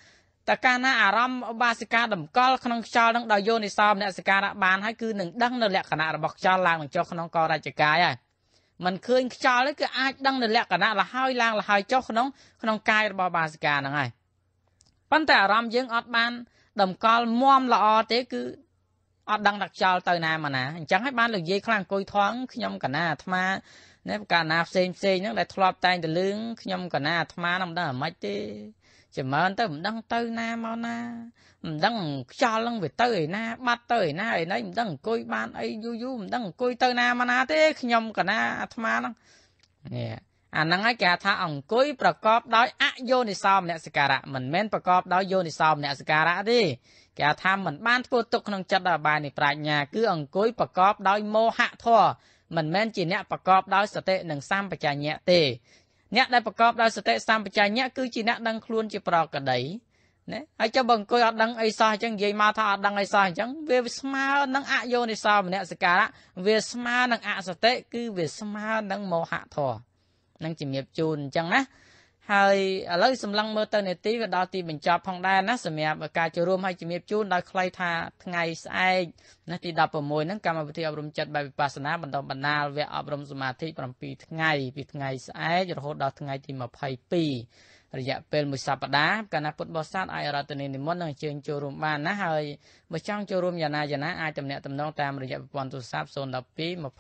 តែកាលណាអារម្មណ៍ឧបាសិកាតម្កល់ក្នុងខ្យល់នឹងដោយយោនិសោមនសិការៈបានហើយគឺនឹងដឹងនៅលក្ខណៈរបស់ខ្យល់ឡើងនឹងចុះក្នុងកោរញ្ចកាយហើយមិនឃើញខ្យល់គឺអាចដឹងនៅលក្ខណៈលហើយឡើងលហើយចុះក្នុងក្នុងកាយរបស់ឧបាសិកាហ្នឹងហើយប៉ុន្តែអារម្មណ៍យើងអត់បានតម្កល់មមល្អទេគឺអត់ដឹងថាខ្យល់ទៅណាមកណាអញ្ចឹងហើយបានលោកយាយខ្លះអង្គុយថងខ្ញុំកណាអាត្មានេះកាលណាផ្សេងផ្សេងហ្នឹងដែលធ្លាប់តែងទៅលឿងខ្ញុំកណាអាត្មាហ្នឹងមិនដឹងអាម៉េចទេចម្រើនទៅមិនដឹងទៅណាមកណាមិនដឹងខ្យល់ហ្នឹងវាទៅឯណាបាត់ទៅឯណាឯណីមិនដឹងអង្គុយបានអីយូរយូរមិនដឹងអង្គុយទៅណាមកណាទេខ្ញុំកណាអាត្មាហ្នឹងនេះអាហ្នឹងហើយគេថាអង្គុយប្រកបដោយអយោនិសោមនសិការៈមិនមែនប្រកបដោយយោនិសោមនសិការៈទេគេថាមិនបានធ្វើទុកក្នុងចិត្តដល់បាយនៃប្រាជ្ញាគឺអង្គុយប្រកបដោយមោហៈធម៌មិនមែនជាអ្នកប្រកបដោយសតិនិងសម្បជញ្ញៈទេអ្នកដែលប្រកបដោយសតិសម្បជញ្ញៈគឺជាអ្នកដឹងខ្លួនជាប្រកដីណាហើយចុះបើអង្គុយអត់ដឹងអីសោះអញ្ចឹងនិយាយមកថាអត់ដឹងអីសោះអញ្ចឹងវាស្មើនឹងអយោនិសោមនសិការៈវាស្មើនឹងអសតិគឺវាស្មើនឹងមោហៈធម៌នឹងជំរាបជូនអញ្ចឹងណាហើយឥឡូវសម្លឹងមើលទៅនេតិវាដល់ទីបញ្ចប់ផងដែរណាសម្រាប់ការចូលរួមឲ្យជំរាបជូនដោយខ្លីថាថ្ងៃស្អែកណាទីដប់ប្រាំមួយហ្នឹងកម្មវិធីអប់រំចិត្តបែបវិបស្សនាបន្តបណ្ដាលវគ្គអប់រំសមាធិប្រាំពីរថ្ងៃពីថ្ងៃស្អែករហូតដល់ថ្ងៃទីម្ភៃពីររយៈពេលមួយសប្តាហ៍កាលណាពុទ្ធបរិស័ទអាចរតនីនិមន្តនឹងអញ្ជើញចូលរួមបានណាហើយបើចង់ចូលរួមយ៉ាងណាយ៉ាងណាអាចទំនាក់ទំនងតាមរយៈប្រព័ន្ធទូរស័ព្ទศูนย์ một hai 23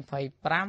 25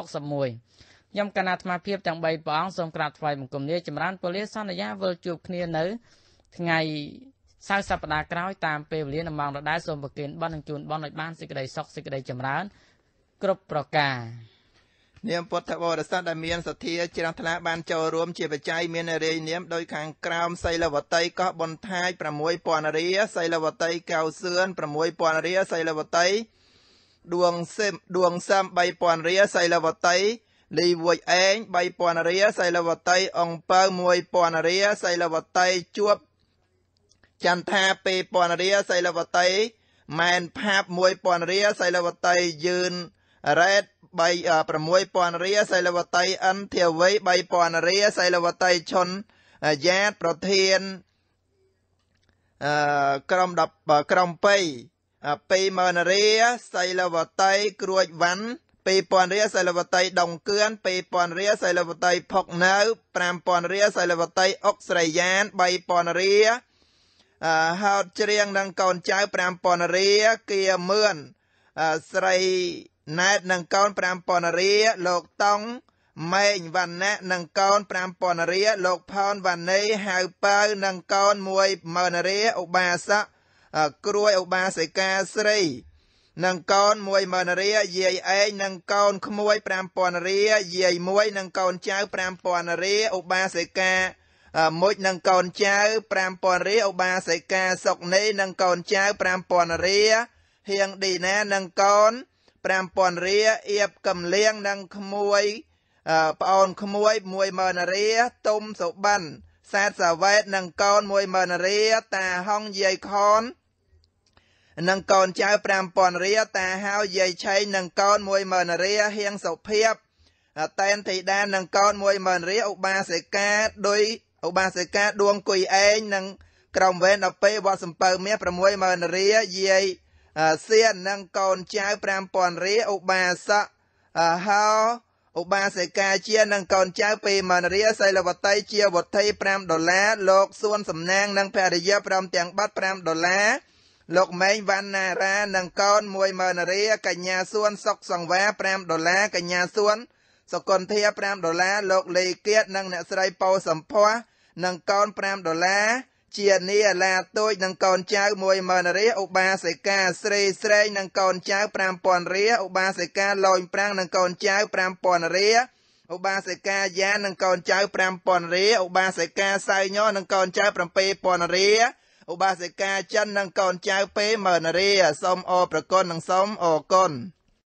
61ខ្ញុំកណាអាត្មាភាពទាំងបីព្រះអង្គសូមក្រាបថ្វាយបង្គំលាចម្រើនពលាសន្យាវិលជួបគ្នានៅថ្ងៃសៅរ៍សប្តាហ៍ក្រោយតាមពេលវេលានៅម៉ោងដដែលសូមប្រគេនបន់និងជូនបន់ឲ្យបានសេចក្តីសុខសេចក្តីចម្រើនគ្រប់ប្រការនាមពុទ្ធបរិស័ទដែលមានសទ្ធាជ្រះថ្លាបានចូលរួមជាបច្ច័យមានរាយនាមដោយខាងក្រោមសីលវតីកោះបនថាយ6,000រៀលសីលវតីកៅសឿន6,000រៀលសីលវតីដួងសឹមដួងសឹម3,000រៀលសីលវតីលីវួយឯង3,000រៀលសីលវតីអង្គពៅ1,000រៀលសីលវតីជួបចន្ទថា2,000រៀលសីលវតីម៉ែនផាប1,000រៀលសីលវតីយឿនរ៉េត6,000រៀលសីលវតីអិនធាវី3,000រៀលសីលវតីឈុនយ៉ាតប្រធានអឺក្រុម10ក្រុម2 20,000រៀលសីលវតីគ្រួចវ៉ាន់2,000រៀលសីលវតីដងគឿន2,000រៀលសីលវតីផុកនៅ5,000រៀលសីលវតីអុកស្រីយ៉ាន3,000រៀលអឺហោតច្រៀងនឹងកូនចៅ5,000រៀលគៀមឿនស្រីណែតនឹងកូន5,000រៀលលោកតង់ម៉េងវណ្ណៈនឹងកូន5,000រៀលលោកផោនវណ្ណីហៅប៉ៅនឹងកូន1,000រៀលឧបាសកគ្រួយឧបាសិកាស្រីនឹងកូន1,000រៀលយាយឯងនឹងកូនក្មួយ5,000រៀលយាយមួយនឹងកូនចៅ5,000រៀលឧបាសិកាមុជនឹងកូនចៅ5,000រៀលឧបាសិកាសុកនេះនឹងកូនចៅ5,000រៀលហៀងឌីណានឹងកូន5,000រៀលអៀបកំលៀងនឹងក្មួយប្អូនក្មួយ1,000រៀលទុំសុបិនសាទសាវ៉ែតនឹងកូន1,000រៀលតាហុងយាយខននឹងកូនចៅ5,000រៀលតាហៅយាយឆៃនឹងកូន1,000រៀលហៀងសុភាពតែនធីតានឹងកូន1,000រៀលឧបាសិកាដោយឧបាសិកាដួងគុយឯងនឹងក្រុមវេនដល់ពេលវត្តសំពៅមាស6,000រៀលយាយសៀននឹងកូនចៅ5,000រៀលឧបាសកហោឧបាសិកាជានឹងកូនចៅ2,000រៀលសីលវតីជាវត្ថុ5ដុល្លារលោកសួនសំណាងនឹងភរិយាព្រមទាំងបាត់5ដុល្លារលោកម៉េងវណ្ណារានឹងកូន1,000រៀលកញ្ញាសួនសុកសង្វា5ដុល្លារកញ្ញាសួនសុគន្ធា5ដុល្លារលោកលីគៀតនិងអ្នកស្រីប៉ូសំភ័សនឹងកូន5ដុល្លារជានីឡាទូចនឹងកូនចៅ1,000រៀលឧបាសិកាស្រីស្រេងនឹងកូនចៅ5,000រៀលឧបាសិកាលូនប្រាំងនឹងកូនចៅ5,000រៀលឧបាសិកាយ៉ានឹងកូនចៅ5,000រៀលឧបាសិកាសៅញ័រនឹងកូនចៅ7,000រៀលឧបាសិកាចិននឹងកូនចៅ2,000រៀលសូមអរប្រគុណនិងសូមអរគុណ